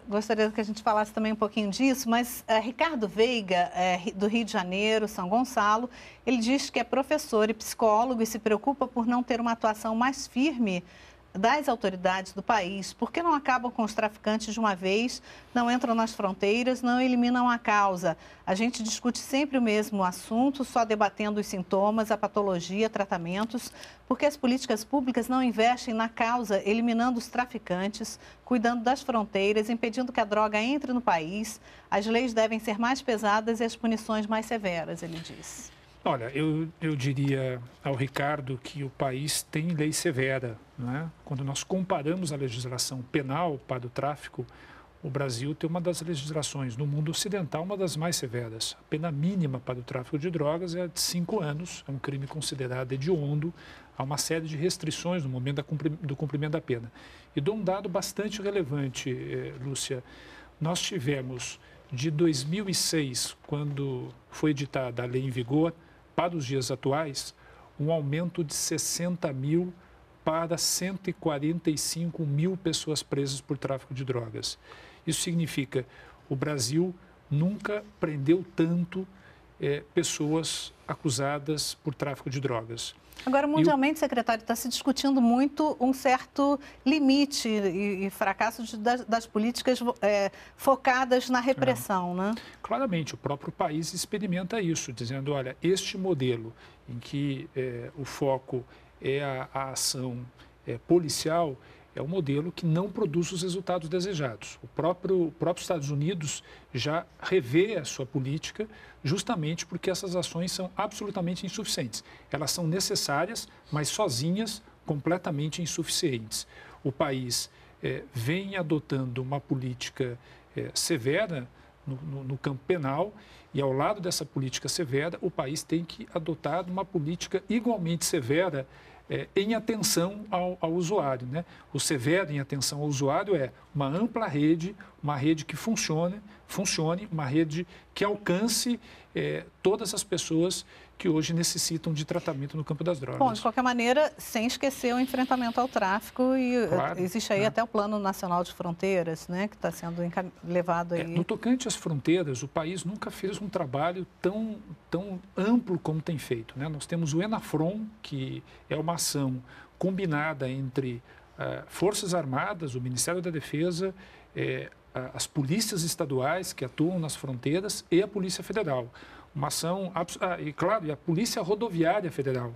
gostaria que a gente falasse também um pouquinho disso, mas uh, Ricardo Veiga, uh, do Rio de Janeiro, São Gonçalo, ele diz que é professor e psicólogo e se preocupa por não ter uma atuação mais firme das autoridades do país. Por que não acabam com os traficantes de uma vez, não entram nas fronteiras, não eliminam a causa? A gente discute sempre o mesmo assunto, só debatendo os sintomas, a patologia, tratamentos, porque as políticas públicas não investem na causa, eliminando os traficantes, cuidando das fronteiras, impedindo que a droga entre no país. As leis devem ser mais pesadas e as punições mais severas, ele diz. Olha, eu, eu diria ao Ricardo que o país tem lei severa, né? Quando nós comparamos a legislação penal para o tráfico, o Brasil tem uma das legislações, no mundo ocidental, uma das mais severas. A pena mínima para o tráfico de drogas é de cinco anos, é um crime considerado hediondo, há uma série de restrições no momento do cumprimento da pena. E dou um dado bastante relevante, eh, Lúcia. Nós tivemos, de dois mil e seis, quando foi editada a lei em vigor, para os dias atuais, um aumento de sessenta mil para cento e quarenta e cinco mil pessoas presas por tráfico de drogas. Isso significa que o Brasil nunca prendeu tanto é, pessoas acusadas por tráfico de drogas. Agora, mundialmente, o... secretário, está se discutindo muito um certo limite e, e fracasso de, das, das políticas é, focadas na repressão, é. né? Claramente, o próprio país experimenta isso, dizendo, olha, este modelo em que é, o foco é a, a ação é, policial, é um modelo que não produz os resultados desejados. O próprio, o próprio Estados Unidos já revê a sua política justamente porque essas ações são absolutamente insuficientes. Elas são necessárias, mas sozinhas, completamente insuficientes. O país é, vem adotando uma política é, severa no, no, no campo penal e, ao lado dessa política severa, o país tem que adotar uma política igualmente severa É, em atenção ao, ao usuário, né? O severo em atenção ao usuário é uma ampla rede, uma rede que funcione, funcione uma rede que alcance é, todas as pessoas que hoje necessitam de tratamento no campo das drogas. Bom, de qualquer maneira, sem esquecer o enfrentamento ao tráfico, e claro, existe aí né? até o Plano Nacional de Fronteiras, né, que está sendo levado aí. É, no tocante às fronteiras, o país nunca fez um trabalho tão, tão amplo como tem feito, né? Nós temos o ENAFRON, que é uma ação combinada entre uh, Forças Armadas, o Ministério da Defesa, eh, as polícias estaduais que atuam nas fronteiras e a Polícia Federal. Uma ação, ah, e claro, e a Polícia Rodoviária Federal.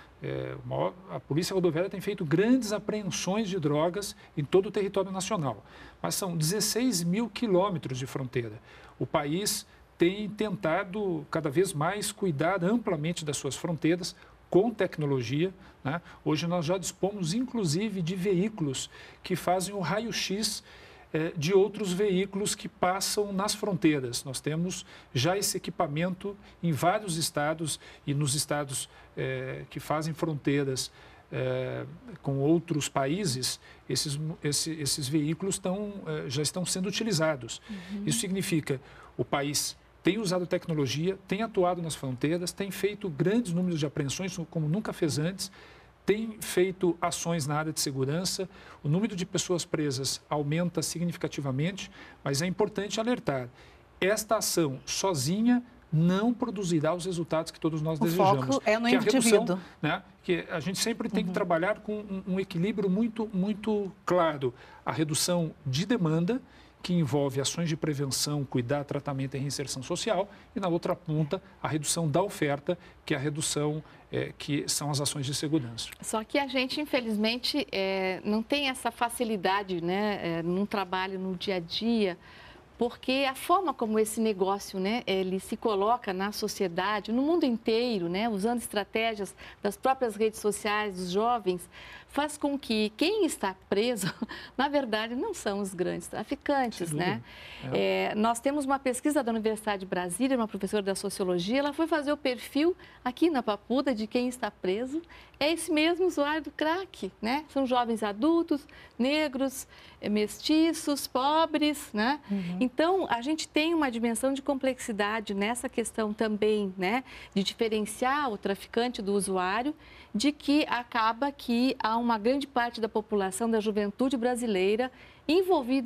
É, uma, a Polícia Rodoviária tem feito grandes apreensões de drogas em todo o território nacional. Mas são dezesseis mil quilômetros de fronteira. O país tem tentado cada vez mais cuidar amplamente das suas fronteiras com tecnologia, né? Hoje nós já dispomos, inclusive, de veículos que fazem o raio-x de outros veículos que passam nas fronteiras. Nós temos já esse equipamento em vários estados e nos estados eh, que fazem fronteiras eh, com outros países, esses, esse, esses veículos estão, eh, já estão sendo utilizados. Uhum. Isso significa que o país tem usado tecnologia, tem atuado nas fronteiras, tem feito grandes números de apreensões, como nunca fez antes, tem feito ações na área de segurança, o número de pessoas presas aumenta significativamente, mas é importante alertar, esta ação sozinha não produzirá os resultados que todos nós o desejamos. O foco é no que indivíduo. A redução, né, que a gente sempre tem uhum. que trabalhar com um, um equilíbrio muito, muito claro, a redução de demanda, que envolve ações de prevenção, cuidar, tratamento e reinserção social, e na outra ponta, a redução da oferta, que é a redução, é, que são as ações de segurança. Só que a gente, infelizmente, é, não tem essa facilidade, né, é, num trabalho, no dia a dia, porque a forma como esse negócio, né, ele se coloca na sociedade, no mundo inteiro, né, usando estratégias das próprias redes sociais, dos jovens, faz com que quem está preso, na verdade, não são os grandes traficantes, né? É. É, nós temos uma pesquisa da Universidade de Brasília, uma professora da Sociologia, ela foi fazer o perfil aqui na Papuda de quem está preso, é esse mesmo usuário do crack, né? São jovens adultos, negros, mestiços, pobres, né? Uhum. Então, a gente tem uma dimensão de complexidade nessa questão também, né? De diferenciar o traficante do usuário, de que acaba que há uma grande parte da população, da juventude brasileira, envolvida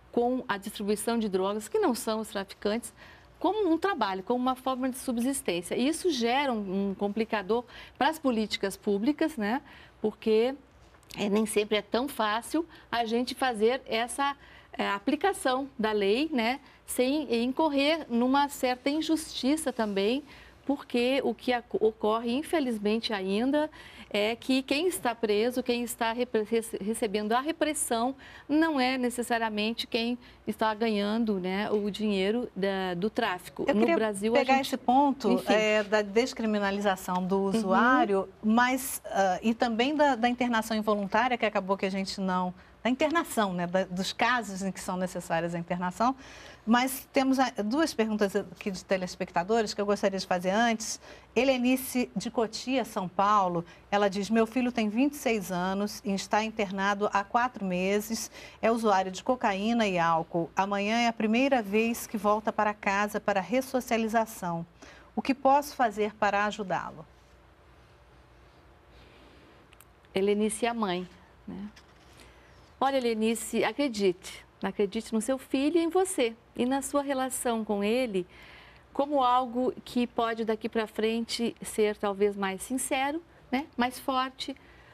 com a distribuição de drogas, que não são os traficantes, como um trabalho, como uma forma de subsistência. E isso gera um, um complicador para as políticas públicas, né? Porque é, nem sempre é tão fácil a gente fazer essa é, aplicação da lei, né? Sem incorrer numa certa injustiça também, porque o que ocorre, infelizmente ainda, é que quem está preso, quem está recebendo a repressão, não é necessariamente quem está ganhando, né, o dinheiro da, do tráfico. Eu no queria Brasil, pegar a gente... esse ponto é, da descriminalização do usuário, uhum. mas uh, e também da, da internação involuntária, que acabou que a gente não... Da internação, né, da, dos casos em que são necessárias a internação. Mas temos duas perguntas aqui de telespectadores que eu gostaria de fazer antes. Helenice de Cotia, São Paulo, ela diz: meu filho tem vinte e seis anos e está internado há quatro meses, é usuário de cocaína e álcool. Amanhã é a primeira vez que volta para casa para ressocialização. O que posso fazer para ajudá-lo? Helenice é a mãe, né? Olha, Helenice, acredite. Acredite no seu filho e em você. E na sua relação com ele, como algo que pode daqui para frente ser talvez mais sincero, né? Mais forte,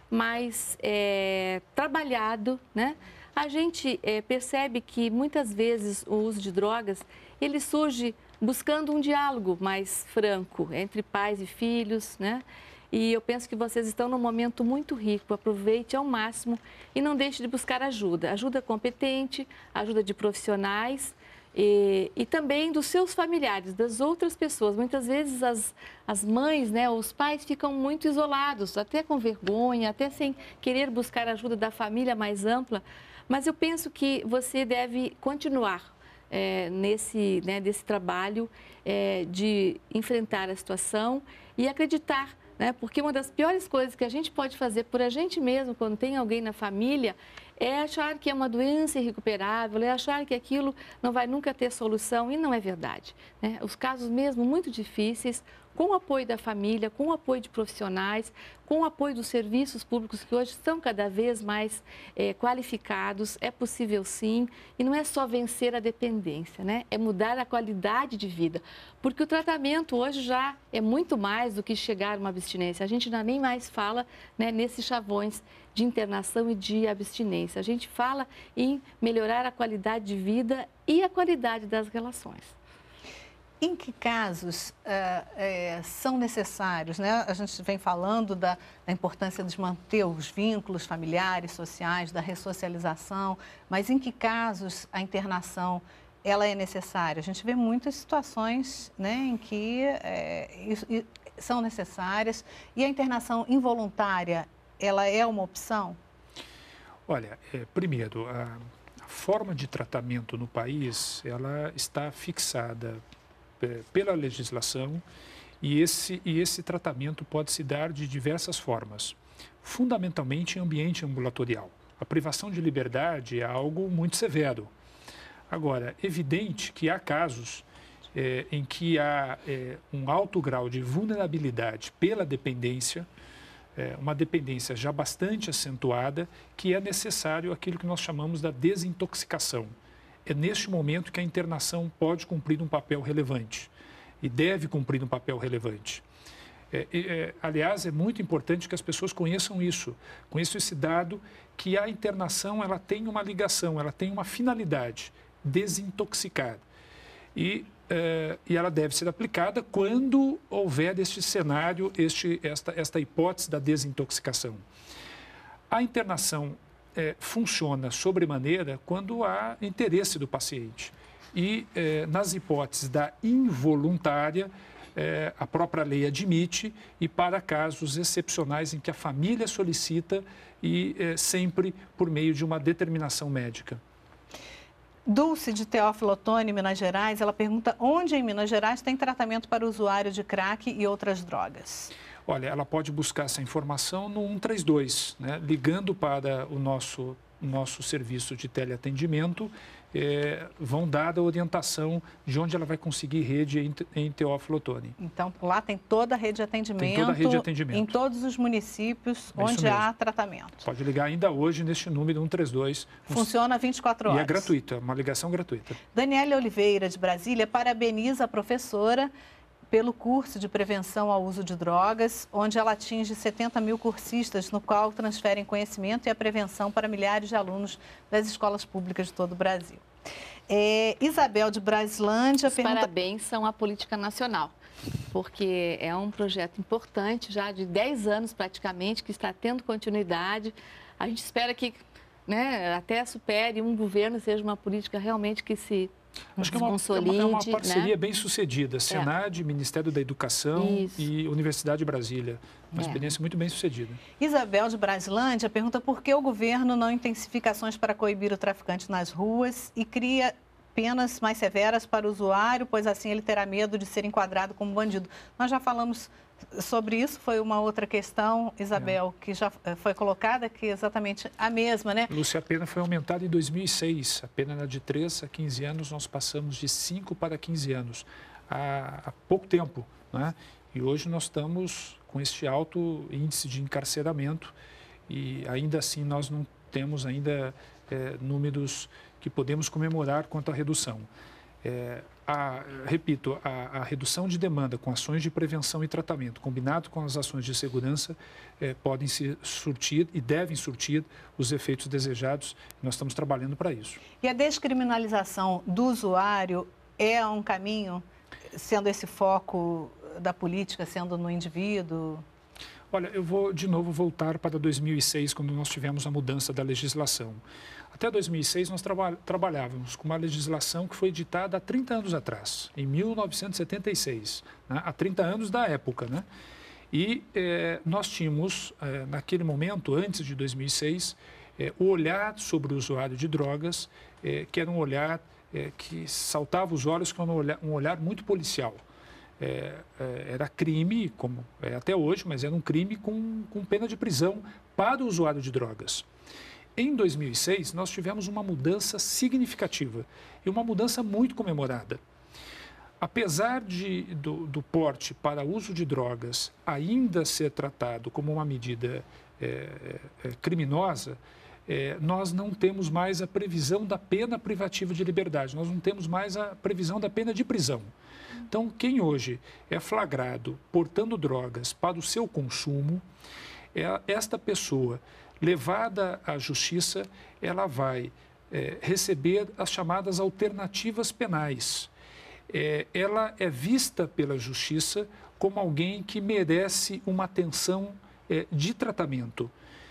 mais é, trabalhado, né? A gente é, percebe que muitas vezes o uso de drogas, ele surge buscando um diálogo mais franco entre pais e filhos, né? E eu penso que vocês estão num momento muito rico, aproveite ao máximo e não deixe de buscar ajuda. Ajuda competente, ajuda de profissionais e, e também dos seus familiares, das outras pessoas. Muitas vezes as, as mães, né, os pais ficam muito isolados, até com vergonha, até sem querer buscar ajuda da família mais ampla. Mas eu penso que você deve continuar é, nesse, né, desse trabalho é, de enfrentar a situação e acreditar. Né? Porque uma das piores coisas que a gente pode fazer por a gente mesmo, quando tem alguém na família, é achar que é uma doença irrecuperável, é achar que aquilo não vai nunca ter solução, e não é verdade. Né? Os casos mesmo muito difíceis, com o apoio da família, com o apoio de profissionais, com o apoio dos serviços públicos que hoje estão cada vez mais é, qualificados, é possível sim, e não é só vencer a dependência, né? É mudar a qualidade de vida, porque o tratamento hoje já é muito mais do que chegar a uma abstinência, a gente ainda nem mais fala, né, nesses chavões de internação e de abstinência, a gente fala em melhorar a qualidade de vida e a qualidade das relações. Em que casos uh, é, são necessários, né? A gente vem falando da, da importância de manter os vínculos familiares, sociais, da ressocialização, mas em que casos a internação ela é necessária? A gente vê muitas situações, né, em que é, isso, são necessárias e a internação involuntária, ela é uma opção? Olha, é, primeiro, a, a forma de tratamento no país, ela está fixada pela legislação e esse, e esse tratamento pode se dar de diversas formas, fundamentalmente em ambiente ambulatorial. A privação de liberdade é algo muito severo. Agora, é evidente que há casos é, em que há é, um alto grau de vulnerabilidade pela dependência, é, uma dependência já bastante acentuada, que é necessário aquilo que nós chamamos da desintoxicação. É neste momento que a internação pode cumprir um papel relevante e deve cumprir um papel relevante. É, é, aliás, é muito importante que as pessoas conheçam isso, conheçam esse dado, que a internação ela tem uma ligação, ela tem uma finalidade, desintoxicar. E, é, e ela deve ser aplicada quando houver este cenário, este, esta, esta hipótese da desintoxicação. A internação É, funciona sobremaneira quando há interesse do paciente. E, é, nas hipóteses da involuntária, é, a própria lei admite, e para casos excepcionais em que a família solicita e é, sempre por meio de uma determinação médica. Dulce, de Teófilo Otoni, Minas Gerais, ela pergunta onde em Minas Gerais tem tratamento para o usuário de crack e outras drogas. Olha, ela pode buscar essa informação no um três dois, né? Ligando para o nosso, nosso serviço de teleatendimento, é, vão dar a orientação de onde ela vai conseguir rede em, em Teófilo Otoni. Então, lá tem toda a rede de atendimento. Tem toda a rede de atendimento. Em todos os municípios é onde há tratamento. Pode ligar ainda hoje neste número um três dois. Funciona vinte e quatro horas. E é gratuito, é uma ligação gratuita. Daniele Oliveira, de Brasília, parabeniza a professora pelo curso de prevenção ao uso de drogas, onde ela atinge setenta mil cursistas, no qual transferem conhecimento e a prevenção para milhares de alunos das escolas públicas de todo o Brasil. É, Isabel, de Braslândia, Os pergunta... parabéns são à Política Nacional, porque é um projeto importante, já de dez anos praticamente, que está tendo continuidade. A gente espera que, né, até supere um governo, seja uma política realmente que se... Acho que é uma, consolide, é uma, é uma parceria né? bem sucedida, Senad, é. Ministério da Educação Isso. e Universidade de Brasília. Uma é. experiência muito bem sucedida. Isabel, de Braslândia, pergunta por que o governo não intensifica ações para coibir o traficante nas ruas e cria penas mais severas para o usuário, pois assim ele terá medo de ser enquadrado como bandido. Nós já falamos sobre isso, foi uma outra questão, Isabel, é. que já foi colocada, que é exatamente a mesma, né? Lúcia, a pena foi aumentada em dois mil e seis. A pena era de três a quinze anos, nós passamos de cinco para quinze anos. Há, há pouco tempo, né? E hoje nós estamos com este alto índice de encarceramento e ainda assim nós não temos ainda é, números que podemos comemorar quanto à redução. É, a, repito, a, a redução de demanda com ações de prevenção e tratamento, combinado com as ações de segurança, é, podem se surtir e devem surtir os efeitos desejados. Nós estamos trabalhando para isso. E a descriminalização do usuário é um caminho, sendo esse foco da política, sendo no indivíduo? Olha, eu vou de novo voltar para dois mil e seis, quando nós tivemos a mudança da legislação. Até dois mil e seis, nós traba trabalhávamos com uma legislação que foi editada há trinta anos atrás, em mil novecentos e setenta e seis, né? Há trinta anos da época, né? E eh, nós tínhamos, eh, naquele momento, antes de dois mil e seis, eh, o olhar sobre o usuário de drogas, eh, que era um olhar eh, que saltava os olhos, que era um olhar, um olhar muito policial. É, é, era crime, como é até hoje, mas era um crime com, com pena de prisão para o usuário de drogas. Em dois mil e seis, nós tivemos uma mudança significativa e uma mudança muito comemorada. Apesar de, do, do porte para uso de drogas ainda ser tratado como uma medida é, é, criminosa, é, nós não temos mais a previsão da pena privativa de liberdade, nós não temos mais a previsão da pena de prisão. Então, quem hoje é flagrado portando drogas para o seu consumo, é, esta pessoa, levada à justiça, ela vai é, receber as chamadas alternativas penais. É, ela é vista pela justiça como alguém que merece uma atenção é, de tratamento.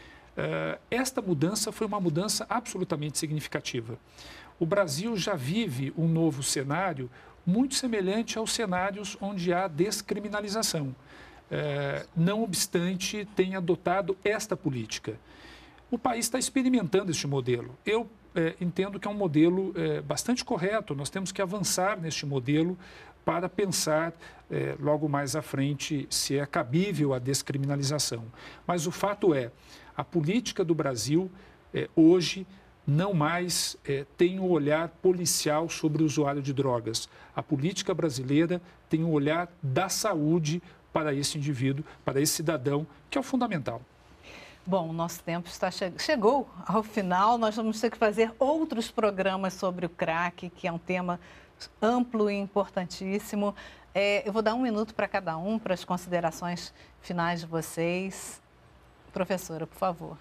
É, esta mudança foi uma mudança absolutamente significativa. O Brasil já vive um novo cenário muito semelhante aos cenários onde há descriminalização. É, não obstante, tem adotado esta política. O país está experimentando este modelo. Eu é, entendo que é um modelo é, bastante correto. Nós temos que avançar neste modelo para pensar é, logo mais à frente se é cabível a descriminalização. Mas o fato é, a política do Brasil é, hoje não mais é, tem um olhar policial sobre o usuário de drogas. A política brasileira tem um olhar da saúde para esse indivíduo, para esse cidadão, que é o fundamental. Bom, o nosso tempo está che chegou ao final. Nós vamos ter que fazer outros programas sobre o crack, que é um tema amplo e importantíssimo. É, eu vou dar um minuto para cada um, para as considerações finais de vocês. Professora, por favor.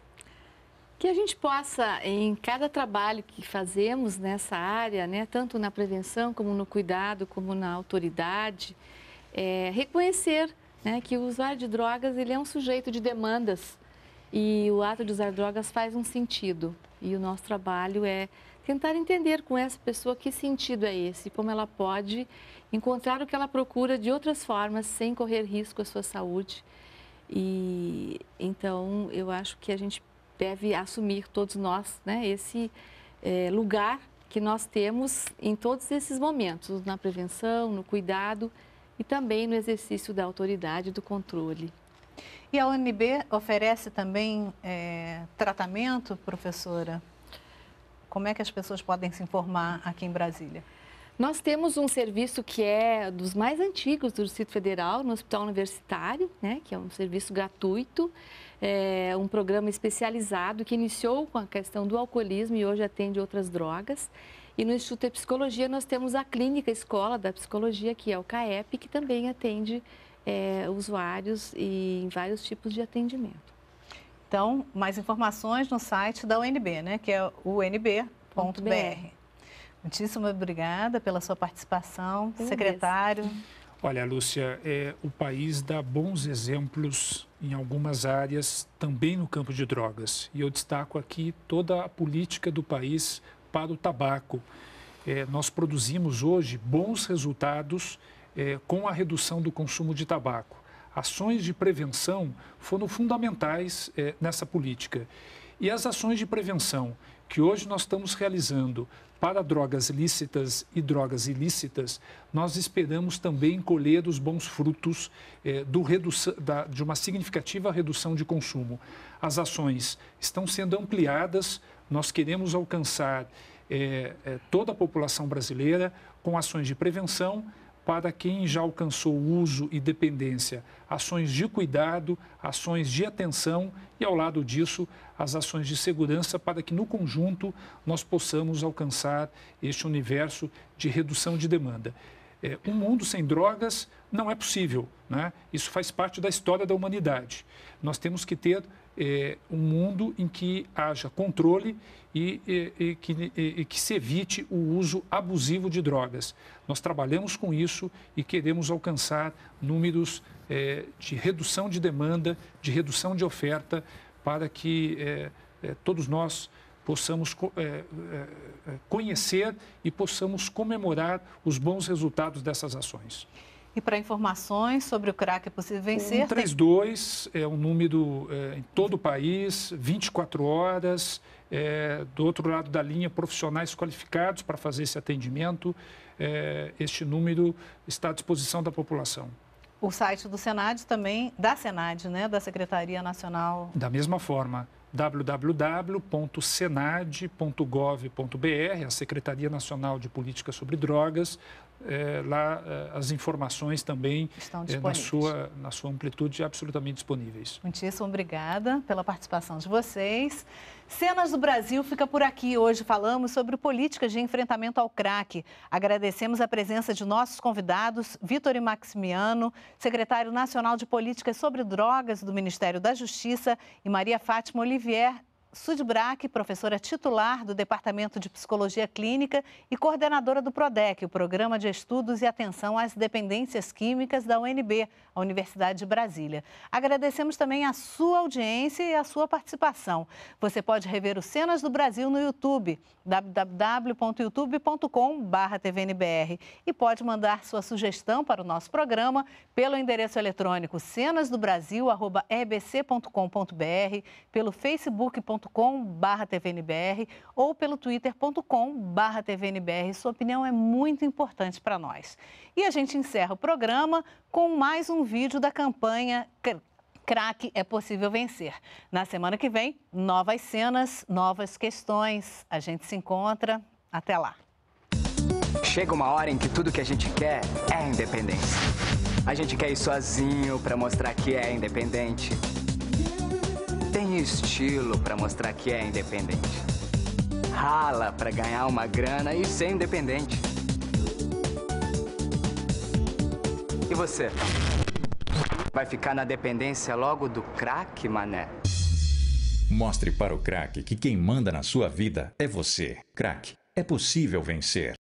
Que a gente possa, em cada trabalho que fazemos nessa área, né, tanto na prevenção, como no cuidado, como na autoridade, é, reconhecer, né, que o usuário de drogas ele é um sujeito de demandas e o ato de usar drogas faz um sentido. E o nosso trabalho é tentar entender com essa pessoa que sentido é esse, como ela pode encontrar o que ela procura de outras formas, sem correr risco à sua saúde. E então, eu acho que a gente deve assumir, todos nós, né, esse é, lugar que nós temos em todos esses momentos, na prevenção, no cuidado e também no exercício da autoridade e do controle. E a U N B oferece também é, tratamento, professora? Como é que as pessoas podem se informar aqui em Brasília? Nós temos um serviço que é dos mais antigos do Distrito Federal, no Hospital Universitário, né, que é um serviço gratuito, é um programa especializado que iniciou com a questão do alcoolismo e hoje atende outras drogas. E no Instituto de Psicologia nós temos a Clínica Escola da Psicologia, que é o CAEP, que também atende é, usuários e em vários tipos de atendimento. Então, mais informações no site da U N B, né, que é u n b ponto b r. Muitíssimo obrigada pela sua participação, Eu secretário. mesmo. Olha, Lúcia, é, o país dá bons exemplos em algumas áreas, também no campo de drogas. E eu destaco aqui toda a política do país para o tabaco. É, nós produzimos hoje bons resultados é, com a redução do consumo de tabaco. Ações de prevenção foram fundamentais é, nessa política. E as ações de prevenção que hoje nós estamos realizando para drogas lícitas e drogas ilícitas, nós esperamos também colher os bons frutos eh, do redução, da, de uma significativa redução de consumo. As ações estão sendo ampliadas, nós queremos alcançar eh, eh, toda a população brasileira com ações de prevenção, para quem já alcançou o uso e dependência, ações de cuidado, ações de atenção e, ao lado disso, as ações de segurança para que, no conjunto, nós possamos alcançar este universo de redução de demanda. É, um mundo sem drogas não é possível, né? Isso faz parte da história da humanidade. Nós temos que ter é, um mundo em que haja controle e, e, e, que, e, e que se evite o uso abusivo de drogas. Nós trabalhamos com isso e queremos alcançar números é, de redução de demanda, de redução de oferta, para que é, é, todos nós possamos é, é, conhecer e possamos comemorar os bons resultados dessas ações. E para informações sobre o crack é possível vencer? cento e trinta e dois é um número é, em todo o país, vinte e quatro horas, é, do outro lado da linha, profissionais qualificados para fazer esse atendimento. É, este número está à disposição da população. O site do Senad também, da Senad, né, da Secretaria Nacional. Da mesma forma, w w w ponto senad ponto gov ponto b r, a Secretaria Nacional de Política sobre Drogas. É, lá é, as informações também estão é, na, sua, na sua amplitude absolutamente disponíveis. Muitíssimo obrigada pela participação de vocês. Cenas do Brasil fica por aqui. Hoje falamos sobre políticas de enfrentamento ao crack. Agradecemos a presença de nossos convidados, Vitor Maximiano, secretário nacional de Políticas sobre Drogas do Ministério da Justiça, e Maria Fátima Olivier Sudbrack, professora titular do Departamento de Psicologia Clínica e coordenadora do PRODEC, o Programa de Estudos e Atenção às Dependências Químicas da U N B, a Universidade de Brasília. Agradecemos também a sua audiência e a sua participação. Você pode rever o Cenas do Brasil no YouTube, w w w ponto youtube ponto com barra t v n b r, e pode mandar sua sugestão para o nosso programa pelo endereço eletrônico cenasdobrasil arroba e b c ponto com ponto b r, pelo facebook ponto com barra t v n b r ou pelo twitter ponto com barra t v n b r. Sua opinião é muito importante para nós. E a gente encerra o programa com mais um vídeo da campanha Crack é Possível Vencer. Na semana que vem, novas cenas, novas questões. A gente se encontra. Até lá. Chega uma hora em que tudo que a gente quer é independência. A gente quer ir sozinho para mostrar que é independente. Tem estilo para mostrar que é independente. Rala para ganhar uma grana e ser independente. E você? Vai ficar na dependência logo do crack, mané? Mostre para o crack que quem manda na sua vida é você. Crack é possível vencer.